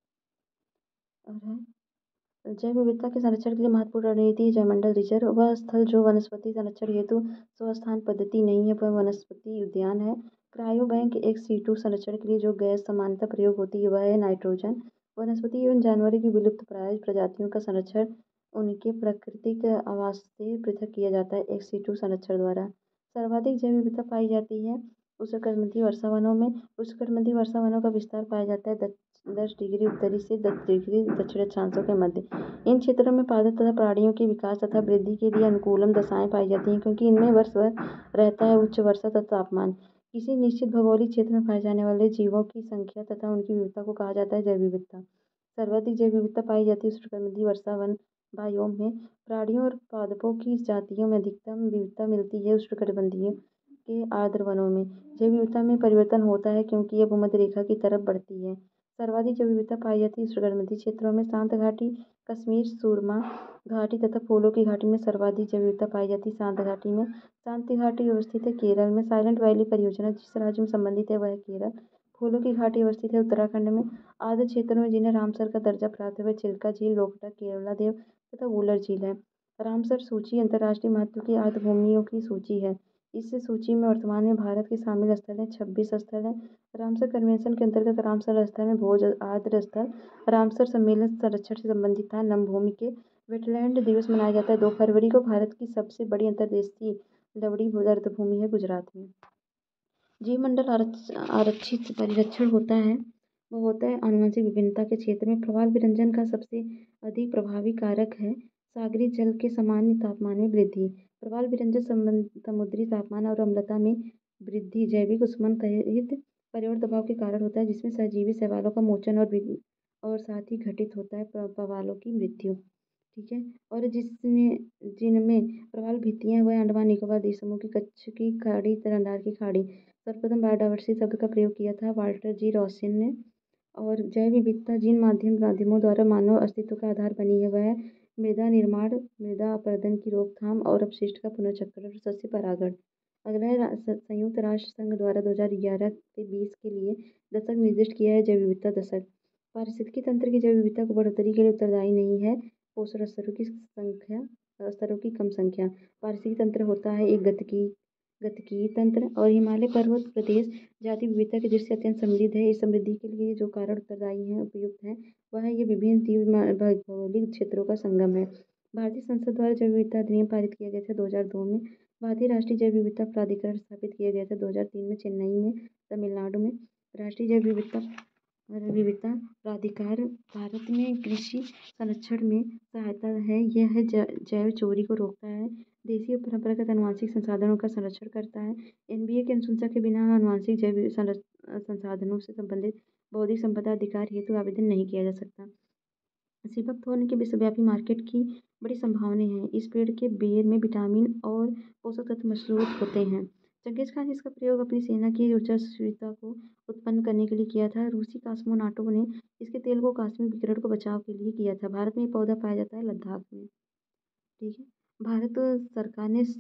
और है जैव विविधता के संरक्षण के लिए महत्वपूर्ण रणनीति है जैवमंडल रिजर्व। वह स्थल जो वनस्पति संरक्षण हेतु स्वस्थान पद्धति नहीं है, वह वनस्पति उद्यान है। क्रायो बैंक एक C2 संरक्षण के लिए जो गैस समानता प्रयोग होती है वह है नाइट्रोजन। वनस्पति एवं जानवरों की विलुप्त प्राय प्रजातियों का संरक्षण उनके प्राकृतिक आवास से पृथक किया जाता है एक C2 संरक्षण द्वारा। सर्वाधिक जैव विविधता पाई जाती है उष्णकटिबंधीय वर्षा वनों में। उष्णकटिबंधीय वर्षा वनों का विस्तार पाया जाता है 10 डिग्री उत्तरी से 10 डिग्री दक्षिण अक्षांशों के मध्य। इन क्षेत्रों में पादप तथा प्राणियों के विकास तथा वृद्धि के लिए अनुकूलम दशाएं पाई जाती हैं, क्योंकि इनमें वर्ष भर रहता है उच्च वर्षा तथा तापमान। किसी निश्चित भौगोलिक क्षेत्र में पाए जाने वाले जीवों की संख्या तथा उनकी विविधता को कहा जाता है जैव विविधता। सर्वाधिक जैव विविधता पाई जाती है उष्णकटिबंधीय वर्षा वन बायोम में। प्राणियों और पादपों की जातियों में अधिकतम विविधता मिलती है उष्णकटिबंधीय के आर्द्र वनों में। जैव विविधता में परिवर्तन होता है क्योंकि यह भूमध्य रेखा की तरफ बढ़ती है। सर्वाधिक जैव विविधता पाई जाती है उष्णकटिबंधीय क्षेत्रों में। शांत घाटी, कश्मीर, सुरमा घाटी तथा फूलों की घाटी में सर्वाधिक जैव विविधता पाई जाती है शांत घाटी में। शांति घाटी अवस्थित है केरल में। साइलेंट वैली परियोजना जिस राज्य में संबंधित है वह है केरल। फूलों की घाटी अवस्थित है उत्तराखंड में। आर्द्र क्षेत्रों में जिन्हें रामसर का दर्जा प्राप्त है वह चिल्का झील, लोकटक, केवला देव तथा वूलर झील है। रामसर सूची अंतर्राष्ट्रीय महत्व की आर्द्र भूमियों की सूची है। इस सूची में वर्तमान में भारत के शामिल स्थल हैं 26 स्थल हैं। रामसर कन्वेंशन के अंतर्गत रामसर स्थल में भोज आर्द्र स्थल रामसर सम्मेलन संरक्षण से संबंधित था। नमभूमि के वेटलैंड दिवस मनाया जाता है 2 फरवरी को। भारत की सबसे बड़ी अंतर्देशीय लवड़ी आर्द्रभूमि है गुजरात में। जीवमंडल आरक्षित परिरक्षण होता है वो होता है आनुवंशिक विभिन्नता के क्षेत्र में। प्रवाल विरंजन का सबसे अधिक प्रभावी कारक है सागरीय जल के सामान्य तापमान में वृद्धि। प्रवाल विरंजन समुद्री तापमान और अम्लता में वृद्धि जैविक उष्णन सहित पर्यावरण दबाव के कारण होता है, जिसमें सहजीवी शैवालों का मोचन और साथ ही घटित होता है प्रवालों की मृत्यु। ठीक है। और जिनमें प्रवाल भित्तियां वह अंडमान निकोबार द्वीप समूह की कच्छ की खाड़ी, तरंदार की खाड़ी। सर्वप्रथम बायोडायवर्सिटी शब्द का प्रयोग किया था वाल्टर जी रॉसिन ने। और जैव विविधता जिन माध्यमों द्वारा मानव अस्तित्व का आधार बनी है वह है मृदा निर्माण, मृदा अपरदन की रोकथाम और अपशिष्ट का पुनर्चक्रण और सस्य परागण। अगला है संयुक्त राष्ट्र संघ द्वारा 2011 से 20 के लिए दशक निर्दिष्ट किया है जैव विविधता दशक। पारिस्थितिकी तंत्र की जैव विविधता को बढ़ोतरी के लिए उत्तरदायी नहीं है पोषण स्तरों की कम संख्या। पारिस्थितिकी तंत्र होता है एक गतिकीय तंत्र और हिमालय पर्वत प्रदेश जाति विविधता की दृष्टि से अत्यंत समृद्ध है। इस समृद्धि के लिए जो कारण उत्तरदायी हैं उपयुक्त हैं वह है ये विभिन्न तीव्र भौगोलिक क्षेत्रों का संगम है। भारतीय संसद द्वारा जैव विविधता अधिनियम पारित किया गया था 2002 में। भारतीय राष्ट्रीय जैव विविधता प्राधिकरण स्थापित किया गया था 2003 में चेन्नई में तमिलनाडु में। राष्ट्रीय जैव विविधता प्राधिकार भारत में कृषि संरक्षण में सहायता है। यह जैव चोरी को रोकता है, देशी और परंपरागत आनुवंशिक संसाधनों का संरक्षण करता है। NBA की अनुशंसा के बिना आनुवंशिक जैव संसाधनों से संबंधित बौद्धिक संपदा अधिकार हेतु आवेदन नहीं किया जा सकता। सीबक थोर्न की विश्वव्यापी मार्केट की बड़ी संभावनाएं हैं। इस पेड़ के बेर में विटामिन और पोषक तत्व मौजूद होते हैं। चंगेज खान ने इसका प्रयोग अपनी सेना की ऊर्जास्विता को उत्पन्न करने के लिए किया था। रूसी कॉस्मोनाटों ने इसके तेल को कश्मीर विकिरण को बचाव के लिए किया था। भारत में ये पौधा पाया जाता है लद्दाख में। ठीक है। भारत सरकार ने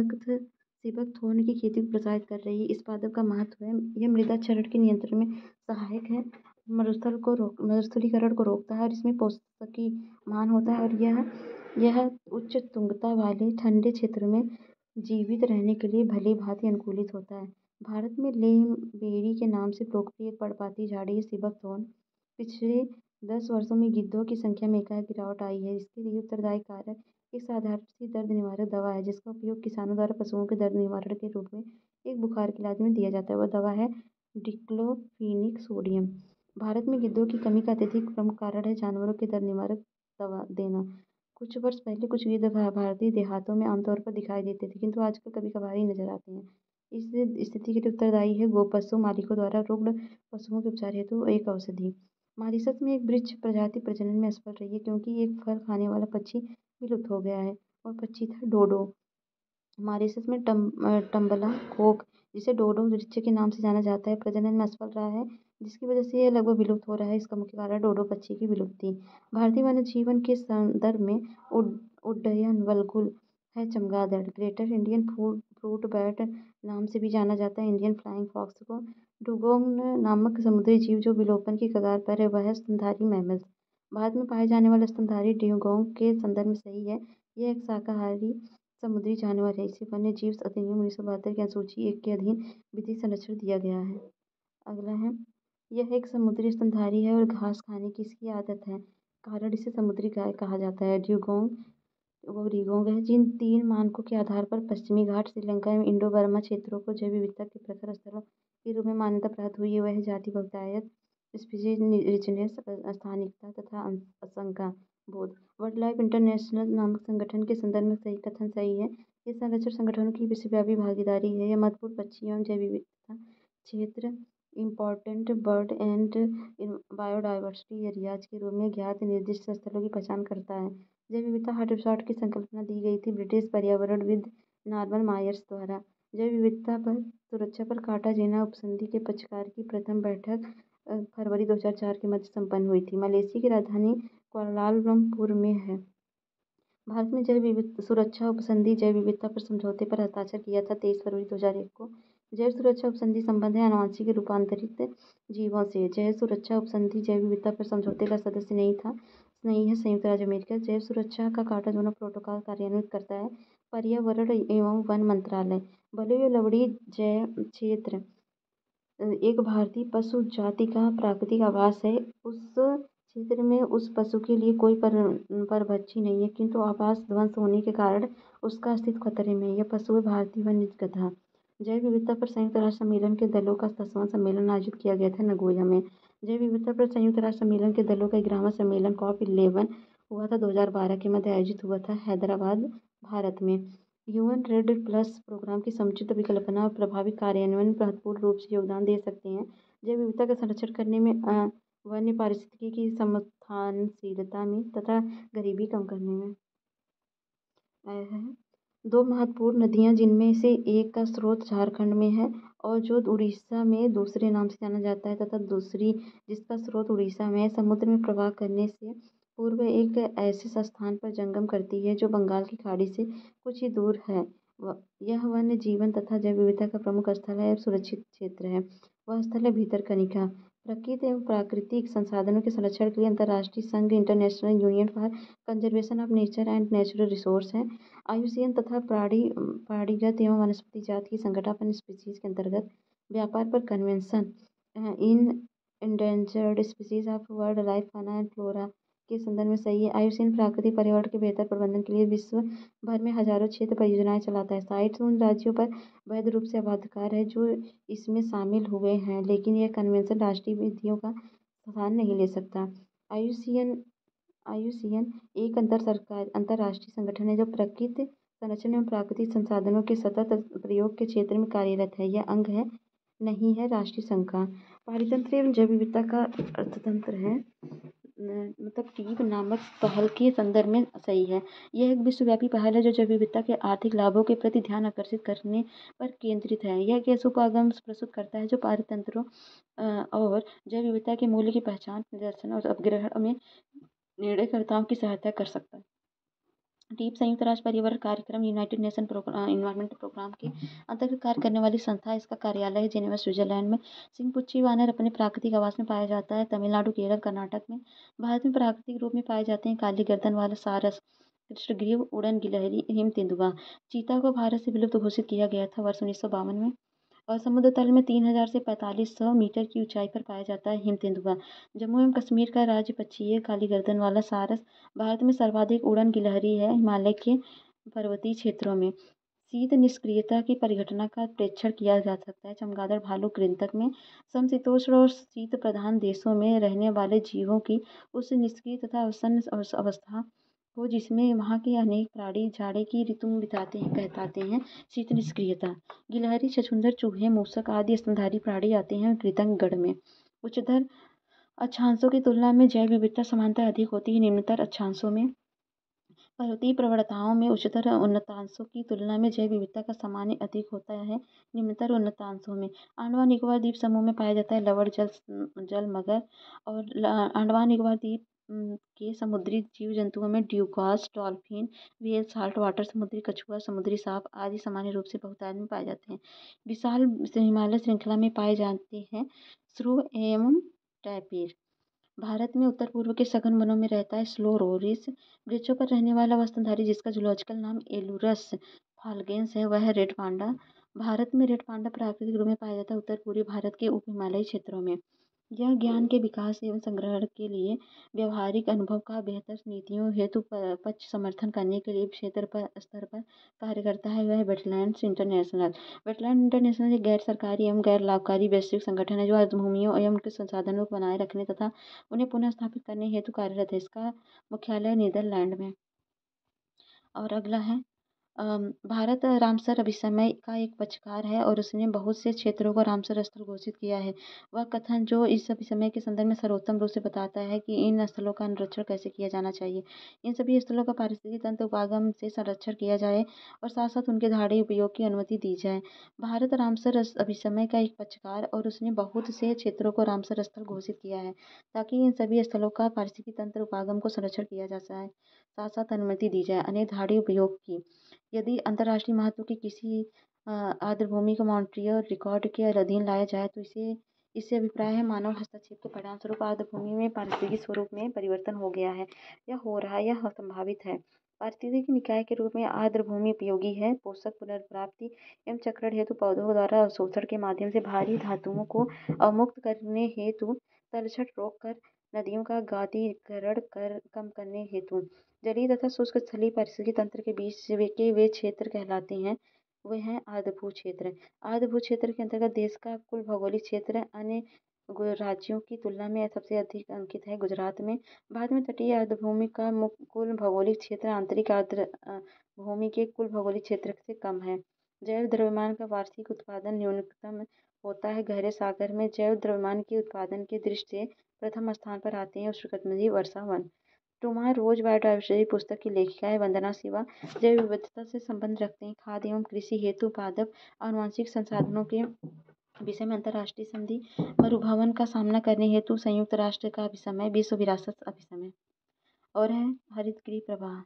सीबक थोर्न की खेती को प्रोत्साहित कर रही है। इस पादप का महत्व है, यह मृदा क्षरण के नियंत्रण में सहायक है, मरुस्थलीकरण को रोकता है और इसमें पोषकी मान होता है, और यह उच्च तुंगता वाले ठंडे क्षेत्र में जीवित रहने के लिए भली भांति अनुकूलित होता है। भारत में लेमबेरी के नाम से लोकप्रिय पर्णपाती झाड़ी है सीबक थोर्न। पिछले 10 वर्षों में गिद्धों की संख्या में एकाएक गिरावट आई है। इसके लिए उत्तरदायी कारक एक साधारण सी दर्द निवारक दवा है जिसका उपयोग किसानों द्वारा पशुओं के दर्द निवारण के रूप में एक बुखार के इलाज में दिया जाता है। वह दवा है डिक्लोफिनेक सोडियम। भारत में गिद्धों की कमी का अत्यधिक प्रमुख कारण है जानवरों के दर्द निवारक दवा देना। कुछ वर्ष पहले कुछ गिद्ध भारतीय देहातों में आमतौर पर दिखाई देते थे, किंतु आजकल कभी कभार ही नजर आते हैं। इस स्थिति के लिए उत्तरदायी है गोपशु मालिकों द्वारा रुग्ण पशुओं के उपचार हेतु एक औषधि। मॉरीशस में एक वृक्ष प्रजाति प्रजनन में असफल रही है क्योंकि एक फल खाने वाला पक्षी विलुप्त हो गया है। वह पक्षी था डोडो। मॉरीशस में टम्बला कोक, जिसे डोडो वृक्ष के नाम से जाना जाता है, प्रजनन में असफल रहा है, जिसकी वजह से यह लगभग विलुप्त हो रहा है। इसका मुख्य कारण डोडो पक्षी की विलुप्ति। भारतीय वन्य जीवन के संदर्भ में उड्डयन वल्गुल है चमगादड़। ग्रेटर इंडियन फ्रूट बैट नाम से भी जाना जाता है इंडियन फ्लाइंग फॉक्स को। डुगोंग नामक समुद्री जीव जो विलोपन की कगार पर है, वह है स्तनधारी मैमल्स। भारत में पाए जाने वाले स्तनधारी ड्यूगोंग के संदर्भ में सही है। यह एक शाकाहारी समुद्री जानवर है। इसे वन्य जीव अधिनियम 1972 की अनुसूची 1 के अधीन विधि संरक्षण दिया गया है। अगला है, यह एक समुद्री स्तनधारी है और घास खाने की इसकी आदत है, कारण इसे समुद्री गाय कहा जाता है। ड्यूगोंग वो रिगोंग है। जिन 3 मानकों के आधार पर पश्चिमी घाट, श्रीलंका एवं इंडो बर्मा क्षेत्रों को जैव विविधता के प्रखर स्थलों के रूप में मान्यता प्राप्त हुई है, वह जाति बहुतायत, स्पीशीज रिचनेस, स्थानिकता तथा आशंका बोध। वर्ल्ड लाइफ इंटरनेशनल नामक संगठन के संदर्भ में सही कथन सही है। ये संरक्षण संगठनों की विश्वव्यापी भागीदारी है। यह महत्वपूर्ण पक्षी एवं जैव विविधता क्षेत्र important bird and biodiversity areas के रूप में ज्ञात निर्दिष्ट स्थलों की पहचान करता है। जैव विविधता हॉटस्पॉट की संकल्पना दी गई थी ब्रिटिश पर्यावरणविद नॉर्मन मायर्स द्वारा। जैव विविधता पर सुरक्षा पर कार्टाजेना उपसंधि के पक्षकार की प्रथम बैठक फरवरी 2004 के मध्य संपन्न हुई थी। मलेशिया की राजधानी कुआलालंपुर में है। भारत में जैव सुरक्षा उपसंधि जैव विविधता पर समझौते पर हस्ताक्षर किया था 23 फरवरी 2001 को। जैव सुरक्षा उपसंधि संबंध है आनुवंशिक रूपांतरित जीवों से। जैव सुरक्षा उपसंधि जैव विविधता पर समझौते का सदस्य नहीं है संयुक्त राज्य अमेरिका। जैव सुरक्षा का कार्टाजेना प्रोटोकॉल कार्यान्वित करता है पर्यावरण एवं वन मंत्रालय। बलुई लवणी जैव क्षेत्र एक भारतीय पशु जाति का प्राकृतिक आवास है। उस क्षेत्र में उस पशु के लिए कोई परभक्षी नहीं है, किंतु आवास ध्वंस होने के कारण उसका अस्तित्व खतरे में है। यह पशु है भारतीय वन्य गधा। जैव विविधता पर संयुक्त राष्ट्र सम्मेलन के दलों का 10वां सम्मेलन आयोजित किया गया था नगोया में। जैव विविधता पर संयुक्त राष्ट्र सम्मेलन के दलों का 11वां सम्मेलन COP11 हुआ था 2012 के मध्य आयोजित हुआ था हैदराबाद, भारत में। यूएन रेड प्लस प्रोग्राम की समुचित विकल्पना और प्रभावी कार्यान्वयन में महत्वपूर्ण रूप से योगदान दे सकते हैं। जैव विविधता का संरक्षण करने में, वन्य पारिस्थितिकी की समस्थानशीलता में तथा गरीबी कम करने में। है 2 महत्वपूर्ण नदियाँ, जिनमें से एक का स्रोत झारखंड में है और जो उड़ीसा में दूसरे नाम से जाना जाता है, तथा दूसरी जिसका स्रोत उड़ीसा में है, समुद्र में प्रवाह करने से पूर्व एक ऐसे स्थान पर जंगम करती है जो बंगाल की खाड़ी से कुछ ही दूर है। यह वन्य जीवन तथा जैव विविधता का प्रमुख स्थल है और सुरक्षित क्षेत्र है। वह स्थल है भितरकनिका। प्रकृति एवं प्राकृतिक संसाधनों के संरक्षण के लिए अंतर्राष्ट्रीय संघ international union for conservation of nature and natural resource है। IUCN तथा प्राणीगत एवं वनस्पति जाति की संकटापन्न स्पीशीज के अंतर्गत व्यापार पर convention in endangered species of world life fauna and flora के संदर्भ में सही है। IUCN प्राकृतिक पर्यावरण के बेहतर प्रबंधन के लिए विश्व भर में हजारों क्षेत्र परियोजनाएं चलाता है। 60 उन राज्यों पर वैध रूप से बाध्यकारी है जो इसमें शामिल हुए हैं, लेकिन यह कन्वेंशन राष्ट्रीय विधियों का स्थान नहीं ले सकता। IUCN एक अंतर्राष्ट्रीय संगठन है जो प्रकृति संरक्षण एवं प्राकृतिक संसाधनों के सतत प्रयोग के क्षेत्र में कार्यरत है। यह अंग है नहीं है राष्ट्रीय संघ का। पारितंत्र एवं जैव विविधता का अर्थतंत्र है, मतलब टीब नामक पहल के संदर्भ में सही है। यह एक विश्वव्यापी पहल है जो जैव विविधता के आर्थिक लाभों के प्रति ध्यान आकर्षित करने पर केंद्रित है। यह गैसों का आगम प्रस्तुत करता है जो पारितंत्रों और जैव विविधता के मूल्य की पहचान, प्रदर्शन और अपग्रहण में निर्णयकर्ताओं की सहायता कर सकता है। टीप संयुक्त राष्ट्र पर्यावरण कार्यक्रम यूनाइटेड नेशन इन्वायरमेंट प्रोग्राम के अंतर्गत कार्य करने वाली संस्था है। इसका कार्यालय है जेनेवा, स्विट्जरलैंड में। सिंगपुच्ची वानर अपने प्राकृतिक आवास में पाया जाता है तमिलनाडु, केरल, कर्नाटक में। भारत में प्राकृतिक रूप में पाए जाते हैं काली गर्दन वाला सारस, कृष्णग्रीव, उड़न गिलहरी, हिम तेंदुआ। चीता को भारत से विलुप्त घोषित किया गया था वर्ष 1952 में। और समुद्र तल में 3000 से 4500 मीटर की ऊंचाई पर पाया जाता है हिम तेंदुआ। जम्मू एवं कश्मीर का राज्य पक्षी है काली गर्दन वाला सारस। भारत में सर्वाधिक उड़न गिलहरी है हिमालय के पर्वतीय क्षेत्रों में। शीत निष्क्रियता की परिघटना का प्रेक्षण किया जा सकता है चमगादड़, भालू, कृंतक में। समशीतोष्ण और शीत प्रधान देशों में रहने वाले जीवों की उस निष्क्रिय तथा अवसन्न अवस्था को जिसमें वहाँ के अनेक प्राणी जाड़े की ऋतु में बिताते हैं कहलाते हैं शीत निष्क्रियता। गिलहरी, छछूंदर, चूहे, मूसक आदि स्तनधारी प्राणी आते हैं कृंतकगण में। उच्चतर अक्षांशों की तुलना में जैव विविधता समानता अधिक होती है। निम्नतर अक्षांशों में पर्वतीय प्रवणताओं में उच्चतर उन्नतांशों की तुलना में जैव विविधता का सामान्य अधिक होता है निम्नतर उन्नतांशों में। अंडमान निकोबार द्वीप समूह में पाया जाता है लवण जल मगर और अंडमान निकोबार द्वीप के समुद्री जीव जंतुओं में ड्यूगास, डॉल्फिन, व्हेल, साल्ट वाटर समुद्री कछुआ, समुद्री सांप आदि सामान्य रूप से बहुतायत में पाए जाते हैं। विशाल हिमालय श्रृंखला में पाए जाते हैं श्रू एवं टैपीर। भारत में उत्तर पूर्व के सघन वनों में रहता है स्लो रोरिस। वृक्षों पर रहने वाला वह स्तनधारी जिसका जूलॉजिकल नाम एलुरस फाल्गेंस है, वह है रेड पांडा। भारत में रेड पांडा प्राकृतिक रूप में पाया जाता है उत्तर पूर्वी भारत के उप हिमालयी क्षेत्रों में। यह ज्ञान के विकास एवं संग्रहण के लिए व्यवहारिक अनुभव का बेहतर नीतियों हेतु पक्ष समर्थन करने के लिए क्षेत्र पर स्तर पर कार्य करता है, वह वेटलैंड्स इंटरनेशनल। वेटलैंड इंटरनेशनल एक गैर सरकारी एवं गैर लाभकारी वैश्विक संगठन है जो आर्द्रभूमियों एवं उनके संसाधनों को बनाए रखने तथा उन्हें पुनः स्थापित करने हेतु कार्यरत है। इसका मुख्यालय नीदरलैंड में। और अगला है भारत रामसर अभिसमय का एक पक्षकार है और उसने बहुत से क्षेत्रों को रामसर स्थल घोषित किया है। वह कथन जो इस अभिसमय के संदर्भ में सर्वोत्तम रूप से बताता है कि इन स्थलों का अनुरक्षण कैसे किया जाना चाहिए। इन सभी स्थलों का पारिस्थितिकी तंत्र उपागम से संरक्षण किया जाए और साथ साथ उनके धाड़ी उपयोग की अनुमति दी जाए। भारत रामसर अभिसमय का एक पक्षकार और उसने बहुत से क्षेत्रों को रामसर स्थल घोषित किया है ताकि इन सभी स्थलों का पारिस्थितिकी तंत्र उपागम को संरक्षण किया जा सके, साथ साथ अनुमति दी जाए अनेक धाड़ी उपयोग की। यदि अंतर्राष्ट्रीय महत्व की किसी आर्द्रभूमि को मॉन्ट्रियल रिकॉर्ड के अधीन लाया जाए तो इससे अभिप्राय है मानव हस्तक्षेप के परिणामस्वरूप आर्द्रभूमि में पारिस्थितिकी स्वरूप में परिवर्तन हो गया है या हो रहा है या संभावित है। पारिस्थितिकी निकाय के रूप में आर्द्रभूमि उपयोगी है पोषक पुनर्प्राप्ति एवं चक्रण हेतु पौधों द्वारा अवशोषण के माध्यम से भारी धातुओं को अवमुक्त करने हेतु तलछट रोककर नदियों का गादीकरण कर कम करने हेतु जलीय तथा शुष्क स्थलीय पारिस्थितिकी तंत्र के बीच वे क्षेत्र कहलाते हैं। वे हैं आर्द्रभू क्षेत्र। आर्द्रभू क्षेत्र के अंतर्गत देश का कुल भौगोलिक क्षेत्र अन्य राज्यों की तुलना में सबसे अधिक अंकित है गुजरात में। भारत में तटीय आर्द्रभूमि का कुल भौगोलिक क्षेत्र आंतरिक आर्द्र भूमि के कुल भौगोलिक क्षेत्र से कम है। जैव द्रव्यमान का वार्षिक उत्पादन न्यूनतम होता है। गहरे सागर में जैव द्रव्यमान के उत्पादन की दृष्टि से प्रथम स्थान पर आते हैं उष्णकटिबंधीय वर्षा वन। टोमार रोज बायोडायवर्सिटी पुस्तक की लेखिका है। वंदना शिवा जैव विविधता से संबंध रखते हैं। खाद्य एवं कृषि हेतु पादप आनुवंशिक संसाधनों के विषय में अंतर्राष्ट्रीय संधि मरुभवन का सामना करने हेतु संयुक्त राष्ट्र का अभिसमय विश्व विरासत अभिसमय। और है हरित गृह प्रवाह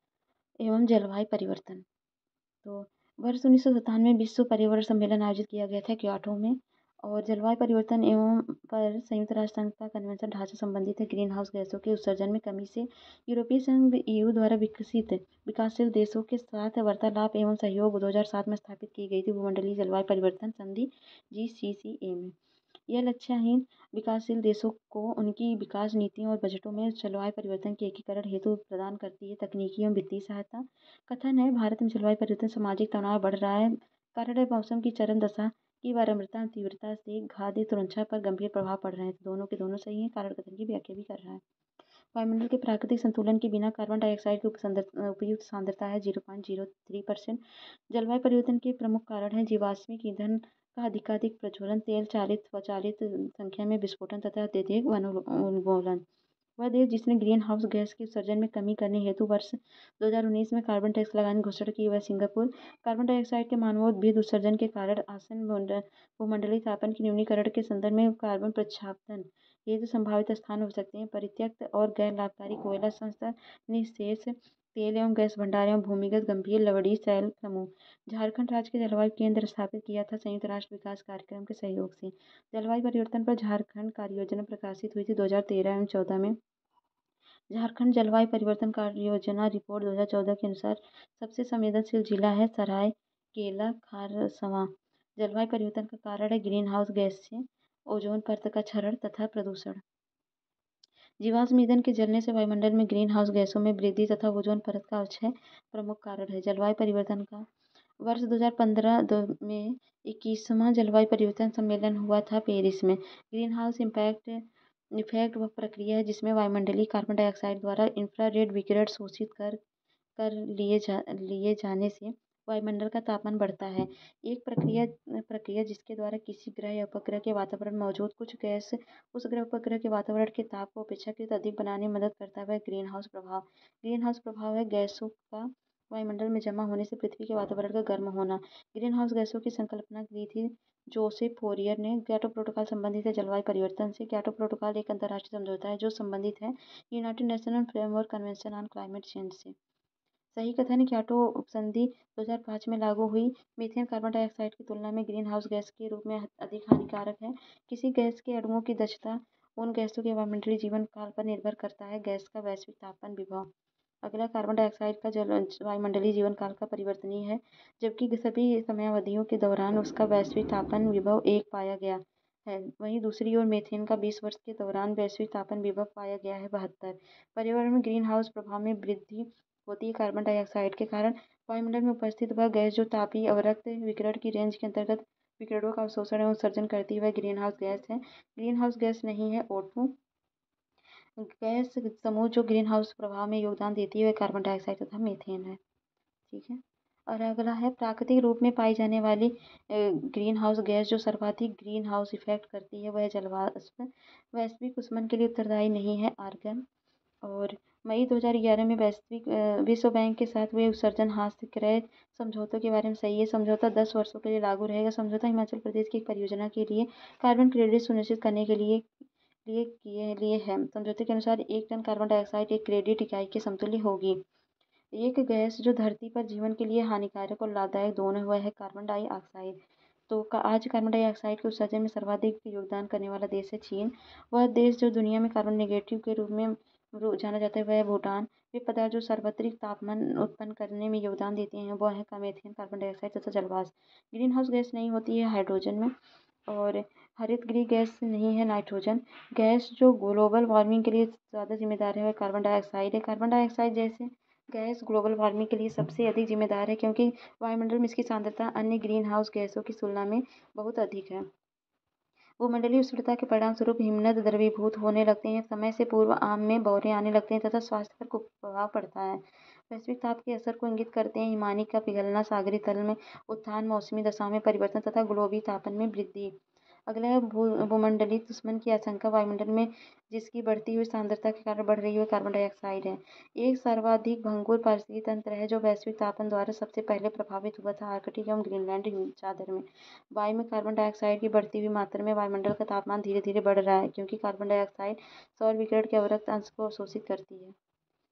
एवं जलवायु परिवर्तन। तो वर्ष 1997 में विश्व पर्यावरण सम्मेलन आयोजित किया गया था क्योटो में और जलवायु परिवर्तन एवं पर संयुक्त राष्ट्र संघ का कन्वेंशन ढांचा संबंधित है। ग्रीन हाउस गैसों के उत्सर्जन में कमी से यूरोपीय संघ EU द्वारा विकासशील देशों के साथ वार्तालाप एवं सहयोग 2007 में स्थापित की गई थी भूमंडलीय जलवायु परिवर्तन संधि GCCA में। यह लक्ष्यहीन विकासशील देशों को उनकी विकास नीतियों और बजटों में जलवायु परिवर्तन के एकीकरण हेतु प्रदान करती है तकनीकी एवं वित्तीय सहायता। कथन है भारत में जलवायु परिवर्तन सामाजिक तनाव बढ़ रहा है कारण है मौसम की चरम दशा की बारंबारता और तीव्रता से खाद्य सुरक्षा पर गंभीर प्रभाव पड़ रहे हैं। तो दोनों के दोनों सही हैं। कारण कथन की व्याख्या भी कर रहा है। वायुमंडल के प्राकृतिक संतुलन के बिना कार्बन डाइऑक्साइड की उपयुक्त सांद्रता है 0.03%। जलवायु परिवर्तन के प्रमुख कारण है जीवाश्मिक ईंधन का अधिकाधिक प्रज्वलन, तेल चालित स्वचालित संख्या में विस्फोटन तथा अत्यधिक वनोन्मूलन। वह देश जिसने ग्रीन हाउस गैस के उत्सर्जन में कमी करने हेतु वर्ष 2019 में कार्बन टैक्स लगाने की घोषणा की, वह सिंगापुर। कार्बन डाइऑक्साइड के मानवोद्भिद उत्सर्जन के कारण आसन्न भूमंडलीय तापन के न्यूनीकरण के संदर्भ में कार्बन प्रत्यावर्तन हेतु संभावित स्थान हो सकते हैं। परित्यक्त और गैर लाभकारी कोयला संस्था निःशेष तेल एवं गैस भंडार एवं भूमिगत गंभीर लवणीय शैल समूह। झारखंड राज्य के जलवायु केंद्र स्थापित किया था संयुक्त राष्ट्र विकास कार्यक्रम के सहयोग से। जलवायु परिवर्तन पर झारखंड कार्य योजना प्रकाशित हुई थी 2013 एवं 14 में। झारखंड जलवायु परिवर्तन कार्य योजना रिपोर्ट 2014 के अनुसार सबसे संवेदनशील जिला है सरायकेला खारसवां। जलवायु परिवर्तन का कारण है ग्रीन हाउस गैस से ओजोन परत का क्षरण तथा प्रदूषण। जीवाश्म ईंधन के जलने से वायुमंडल में ग्रीन हाउस गैसों में वृद्धि तथा ओजोन परत का अवक्षय प्रमुख कारण है। जलवायु परिवर्तन का वर्ष 2015 में 21वां जलवायु परिवर्तन सम्मेलन हुआ था पेरिस में। ग्रीन हाउस इफेक्ट वह प्रक्रिया है जिसमें वायुमंडलीय कार्बन डाइऑक्साइड द्वारा इंफ्रारेड विकिरण शोषित कर लिए जाने से वायुमंडल का तापमान बढ़ता है। एक प्रक्रिया जिसके द्वारा किसी ग्रह या उपग्रह के वातावरण में मौजूद कुछ गैस उस ग्रह उपग्रह के वातावरण के ताप को अपेक्षाकृत अधिक बनाने में मदद करता है ग्रीन हाउस प्रभाव। ग्रीन हाउस प्रभाव है गैसों का वायुमंडल में जमा होने से पृथ्वी के वातावरण का गर्म होना। ग्रीन हाउस गैसों की संकल्पना की थी जोसेफ फोरियर ने। क्योटो प्रोटोकॉल संबंधित है जलवायु परिवर्तन से। क्योटो प्रोटोकॉल एक अंतर्राष्ट्रीय समझौता है जो संबंधित है united national framework convention on climate change से। सही कथन है क्योटो उपसंधि 2005 में लागू हुई। मीथेन कार्बन डाइऑक्साइड की तुलना में ग्रीन हाउस गैस के रूप में अधिक हानिकारक है। किसी गैस के अणुओं की दक्षता उन गैसों के वायुमंडलीय जीवन काल पर निर्भर करता है। गैस का वैश्विक तापमान विभव। अगला कार्बन डाइऑक्साइड का वायुमंडलीय जीवन काल का परिवर्तनीय है, जबकि सभी समयावधियों के दौरान उसका वैश्विक तापमान विभव 1 पाया गया है। वहीं दूसरी ओर मीथेन का 20 वर्ष के दौरान वैश्विक तापमान विभव पाया गया है 72। पर्यावरण में ग्रीन हाउस प्रभाव में वृद्धि होती है कार्बन डाइऑक्साइड के कारण। वायुमंडल में उपस्थित वह गैस जो तापीय अवरक्त विकिरण की रेंज के अंतर्गत विकिरणों का अवशोषण एवं उत्सर्जन करती है वह ग्रीन हाउस गैस है। ग्रीन हाउस गैस नहीं है O2 गैस समूह जो ग्रीन हाउस प्रभाव में योगदान देती है वह कार्बन डाइऑक्साइड तथा मीथेन है। ठीक है। और अगला है प्राकृतिक रूप में पाई जाने वाली ग्रीन हाउस गैस जो सर्वाधिक ग्रीन हाउस इफेक्ट करती है वह जलवाष्प वैश्विक ऊष्मन के लिए उत्तरदायी नहीं है आर्गन। और मई 2011 में विश्व बैंक के साथ हुए उत्सर्जन हास्य क्रय समझौतों के बारे में सही है। समझौता 10 वर्षों के लिए लागू रहेगा। समझौता हिमाचल प्रदेश की एक परियोजना के लिए कार्बन क्रेडिट सुनिश्चित करने के लिए है। समझौते के अनुसार 1 टन कार्बन डाइऑक्साइड एक क्रेडिट इकाई के समतुल्य होगी। एक गैस जो धरती पर जीवन के लिए हानिकारक और लाभदायक दोनों है वह है कार्बन डाइऑक्साइड। तो आज कार्बन डाइऑक्साइड के उत्सर्जन में सर्वाधिक योगदान करने वाला देश है चीन। वह देश जो दुनिया में कार्बन नेगेटिव के रूप में जाना जाता है वह है भूटान। वे पदार्थ जो सर्वाधिक तापमान उत्पन्न करने में योगदान देते हैं वह है मीथेन कार्बन डाइऑक्साइड तथा जलवाष्प। ग्रीन हाउस गैस नहीं होती है हाइड्रोजन में। और हरित गृह गैस नहीं है नाइट्रोजन। गैस जो ग्लोबल वार्मिंग के लिए ज़्यादा जिम्मेदार है वह कार्बन डाइऑक्साइड है। कार्बन डाइऑक्साइड जैसे गैस ग्लोबल वार्मिंग के लिए सबसे अधिक जिम्मेदार है क्योंकि वायुमंडल में इसकी सांद्रता अन्य ग्रीन हाउस गैसों की तुलना में बहुत अधिक है। भूमंडलीय उष्णता के परिणामस्वरूप हिमनद द्रवीभूत होने लगते हैं। समय से पूर्व आम में बौरे आने लगते हैं तथा स्वास्थ्य पर कुप्रभाव पड़ता है। वैश्विक ताप के असर को इंगित करते हैं हिमानी का पिघलना, सागरीय तल में उत्थान, मौसमी दशाओं में परिवर्तन तथा ग्लोबी तापमान में वृद्धि। अगला है भूमंडलीय दुश्मन की आशंका। वायुमंडल में जिसकी बढ़ती हुई सांद्रता के कारण बढ़ रही है कार्बन डाइऑक्साइड है। एक सर्वाधिक भंगुर पारिस्थितिकी तंत्र है जो वैश्विक तापन द्वारा सबसे पहले प्रभावित हुआ था आर्कटिक एवं ग्रीनलैंड हिमचादर में। वायु में कार्बन डाइऑक्साइड की बढ़ती हुई मात्रा में वायुमंडल का तापमान धीरे धीरे बढ़ रहा है क्योंकि कार्बन डाइऑक्साइड सौर विकिरण के अवरक्त अंश को अवशोषित करती है।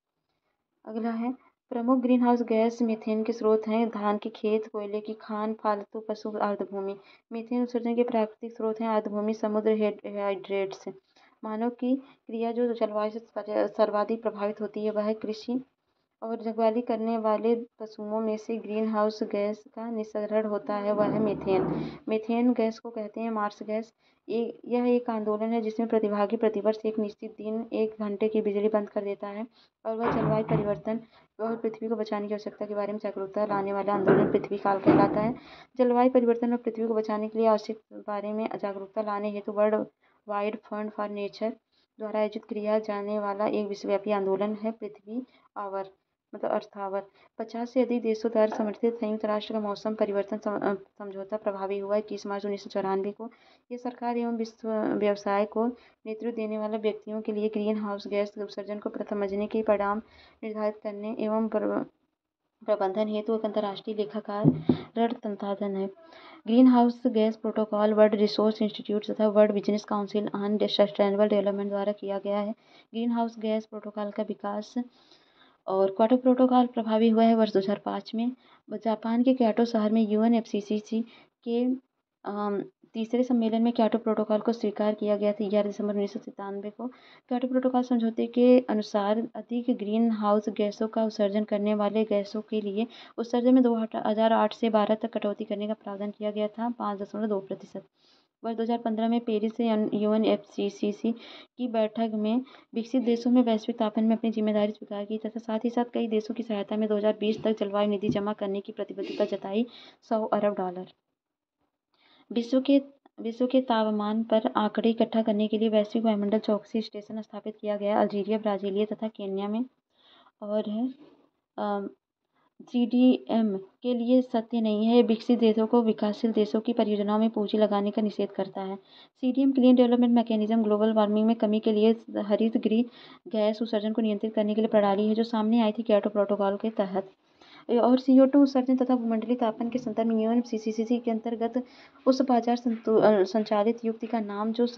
अगला है प्रमुख ग्रीन हाउस गैस मीथेन के स्रोत हैं धान के खेत, कोयले की खान, पालतू पशु, आर्द्रभूमि। मीथेन उत्सर्जन के प्राकृतिक स्रोत हैं आर्द्रभूमि, समुद्र हाइड्रेट्स। मानव की क्रिया जो जलवायु से सर्वाधिक प्रभावित होती है वह है कृषि और रखवाली करने वाले पशुओं में से ग्रीन हाउस गैस का निस्सरण होता है वह है मीथेन। मीथेन गैस को कहते हैं मार्स गैस। यह एक आंदोलन है जिसमें प्रतिभागी प्रतिवर्ष एक निश्चित दिन 1 घंटे की बिजली बंद कर देता है और वह जलवायु परिवर्तन और पृथ्वी को बचाने की आवश्यकता के बारे में जागरूकता लाने वाला आंदोलन पृथ्वी काल कहलाता है। जलवायु परिवर्तन और पृथ्वी को बचाने के लिए आवश्यक बारे में जागरूकता लाने हेतु world wide fund for nature द्वारा आयोजित किया जाने वाला एक विश्वव्यापी आंदोलन है पृथ्वी आवर। मतलब अर्थावत 50 से अधिक देशों द्वारा समर्थित संयुक्त राष्ट्र का मौसम परिवर्तन समझौता प्रभावी हुआ 21 मार्च 1994 को। ये सरकार एवं विश्व व्यवसाय को नेतृत्व देने वाले व्यक्तियों के लिए ग्रीन हाउस गैस उत्सर्जन को समझने के परिणाम निर्धारित करने एवं प्रबंधन हेतु एक अंतर्राष्ट्रीय लेखाकार ऋण संसाधन है। Greenhouse gas protocol world resource institute तथा world business council on sustainable development द्वारा किया गया है। ग्रीन हाउस गैस प्रोटोकॉल का विकास और क्योटो प्रोटोकॉल प्रभावी हुआ है वर्ष 2005 में। जापान के क्योटो शहर में UNFCCC के तीसरे सम्मेलन में क्योटो प्रोटोकॉल को स्वीकार किया गया था 11 दिसंबर 1997 को। क्योटो प्रोटोकॉल समझौते के अनुसार अधिक ग्रीन हाउस गैसों का उत्सर्जन करने वाले गैसों के लिए उत्सर्जन में 2008 से 12 तक कटौती करने का प्रावधान किया गया था 5.2%। वर्ष 2015 में पेरिस से UNFCCC की बैठक में विकसित देशों में वैश्विक तापमान में अपनी जिम्मेदारी स्वीकार की तथा साथ ही साथ कई देशों की सहायता में 2020 तक जलवायु निधि जमा करने की प्रतिबद्धता जताई $100 अरब। विश्व के तापमान पर आंकड़े इकट्ठा करने के लिए वैश्विक वायुमंडल चौकसी स्टेशन स्थापित किया गया अल्जीरिया, ब्राजीलिया तथा केन्या में। और है GDM के लिए सत्य नहीं है। विकसित देशों को विकासशील देशों की परियोजनाओं में पूंजी लगाने का निषेध करता है। CDM clean development mechanism global warming में कमी के लिए हरित गृह गैस उत्सर्जन को नियंत्रित करने के लिए प्रणाली है जो सामने आई थी क्योटो प्रोटोकॉल के तहत। और CO2 उत्सर्जन तथा भूमंडलीय तापमान के संदर्भ में UNFCCC के अंतर्गत उस बाजार संचालित युक्ति का नाम जो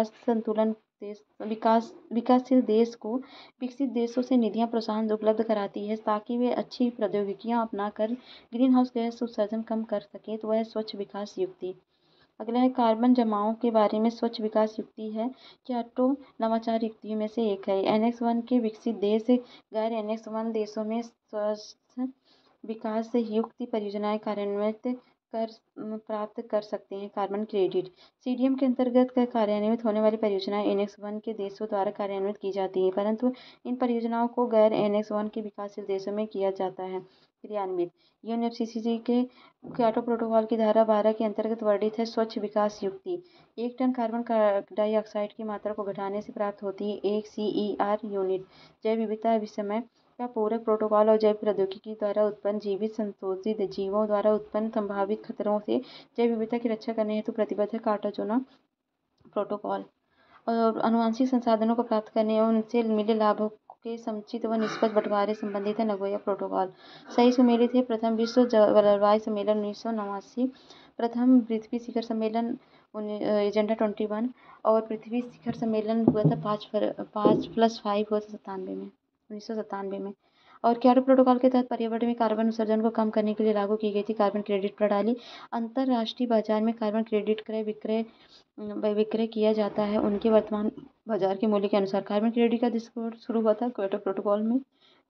विकासशील देश को विकसित देशों से निधियां प्रोत्साहन उपलब्ध कराती है ताकि वे अच्छी प्रौद्योगिकियां अपनाकर ग्रीन हाउस गैस उत्सर्जन कम कर सके, तो वह स्वच्छ विकास युक्ति। अगला है कार्बन जमाव के बारे में स्वच्छ विकास युक्ति है। क्योटो नवाचार युक्तियों में से एक है। Annex 1 के विकसित देश गैर Annex 1 देशों में स्वच्छ विकास युक्ति परियोजनाएं कार्यान्वित प्राप्त कर सकते हैं। कार्बन क्रेडिट CDM के अंतर्गत कार्यान्वित होने वाली परियोजनाएं Annex 1 के देशों द्वारा कार्यान्वित की जाती हैं, परंतु इन परियोजनाओं को गैर Annex 1 के विकासशील देशों में किया जाता है क्रियान्वित। UNFCCC के क्योटो प्रोटोकॉल की धारा 12 के अंतर्गत वर्णित है स्वच्छ विकास युक्ति। 1 टन कार्बन डाइऑक्साइड की मात्रा को घटाने से प्राप्त होती है 1 CER यूनिट। जैव विविधता विषमय का पूरक प्रोटोकॉल और जैव प्रौद्योगिकी द्वारा उत्पन्न जीवित संशोधित जीवों द्वारा उत्पन्न संभावित खतरों से जैव विविधता की रक्षा करने हेतु प्रतिबद्ध है कार्टाजोना प्रोटोकॉल। और आनुवंशिक संसाधनों को प्राप्त करने एवं उनसे मिले लाभों के समुचित व निष्पक्ष बंटवारे संबंधित है नगोया प्रोटोकॉल। सही सुमेलित है प्रथम विश्व जलवायु सम्मेलन 1989, प्रथम पृथ्वी शिखर सम्मेलन एजेंडा 21 और पृथ्वी शिखर सम्मेलन हुआ था 5+5 हुआ था 1997 में। और क्योटो प्रोटोकॉल के तहत पर्यावरण में कार्बन उत्सर्जन को कम करने के लिए लागू की गई थी कार्बन क्रेडिट प्रणाली। अंतर्राष्ट्रीय बाजार में कार्बन क्रेडिट क्रय विक्रय किया जाता है उनके वर्तमान बाजार के मूल्य के अनुसार। कार्बन क्रेडिट का डिस्काउंट शुरू हुआ था क्योटो प्रोटोकॉल में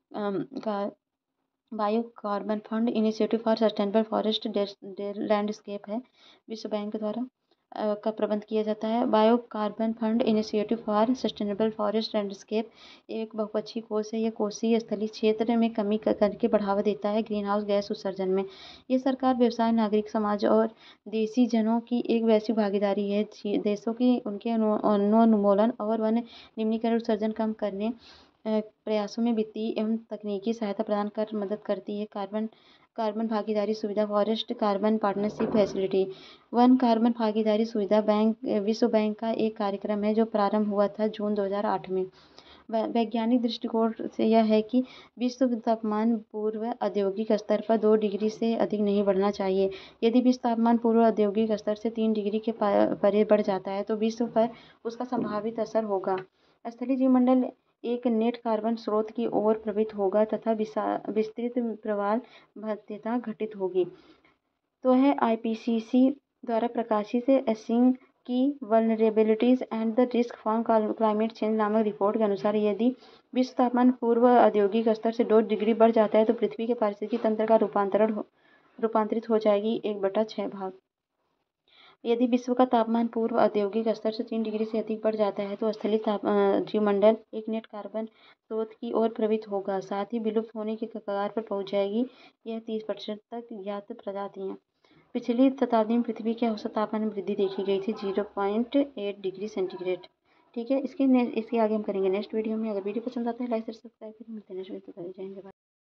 bio carbon fund initiative for sustainable forest landscape है, विश्व बैंक द्वारा का प्रबंध किया जाता है। Bio carbon fund initiative for sustainable forest landscape एक बहुपक्षीय कोष है। यह कोषीय स्थलीय क्षेत्र में कमी करके बढ़ावा देता है ग्रीन हाउस गैस उत्सर्जन में। ये सरकार, व्यवसाय, नागरिक समाज और देशी जनों की एक वैश्विक भागीदारी है। देशों की उनके उन्मूलन और वन निम्नीकरण उत्सर्जन कम करने प्रयासों में वित्तीय एवं तकनीकी सहायता प्रदान कर मदद करती है। कार्बन भागीदारी सुविधा फॉरेस्ट कार्बन पार्टनरशिप फैसिलिटी। वन कार्बन भागीदारी सुविधा विश्व बैंक का एक कार्यक्रम है जो प्रारंभ हुआ था जून 2008 में। वैज्ञानिक दृष्टिकोण से यह है कि विश्व तापमान पूर्व औद्योगिक स्तर पर 2 डिग्री से अधिक नहीं बढ़ना चाहिए। यदि विश्व तापमान पूर्व औद्योगिक स्तर से 3 डिग्री के परे बढ़ जाता है तो विश्व पर उसका संभावित असर होगा। स्थलीय जीवमंडल एक नेट कार्बन स्रोत की ओर प्रवृत्त होगा तथा विस्तृत प्रवाल भद्रता घटित होगी। तो है IPCC द्वारा प्रकाशित एसिंग की vulnerabilities and the risk from climate change नामक रिपोर्ट के अनुसार यदि विश्व तापमान पूर्व औद्योगिक स्तर से 2 डिग्री बढ़ जाता है तो पृथ्वी के पारिस्थितिकी तंत्र का रूपांतरित हो जाएगी 1/6 भाग। यदि विश्व का तापमान पूर्व औद्योगिक स्तर से 3 डिग्री से अधिक बढ़ जाता है तो स्थलीय जीवमंडल एक नेट कार्बन स्रोत की ओर प्रवृत्त होगा, साथ ही विलुप्त होने की कगार पर पहुंच जाएगी यह 30% तक ज्ञात प्रजातियां। पिछली शताब्दी में पृथ्वी के औसत तापमान में वृद्धि देखी गई थी 0.8 डिग्री सेंटीग्रेड। ठीक है, इसके आगे हम करेंगे नेक्स्ट वीडियो में। अगर वीडियो पसंद आता है लाइक और सब्सक्राइब करें। मिलते हैं नेक्स्ट वीडियो में। जय हिंद।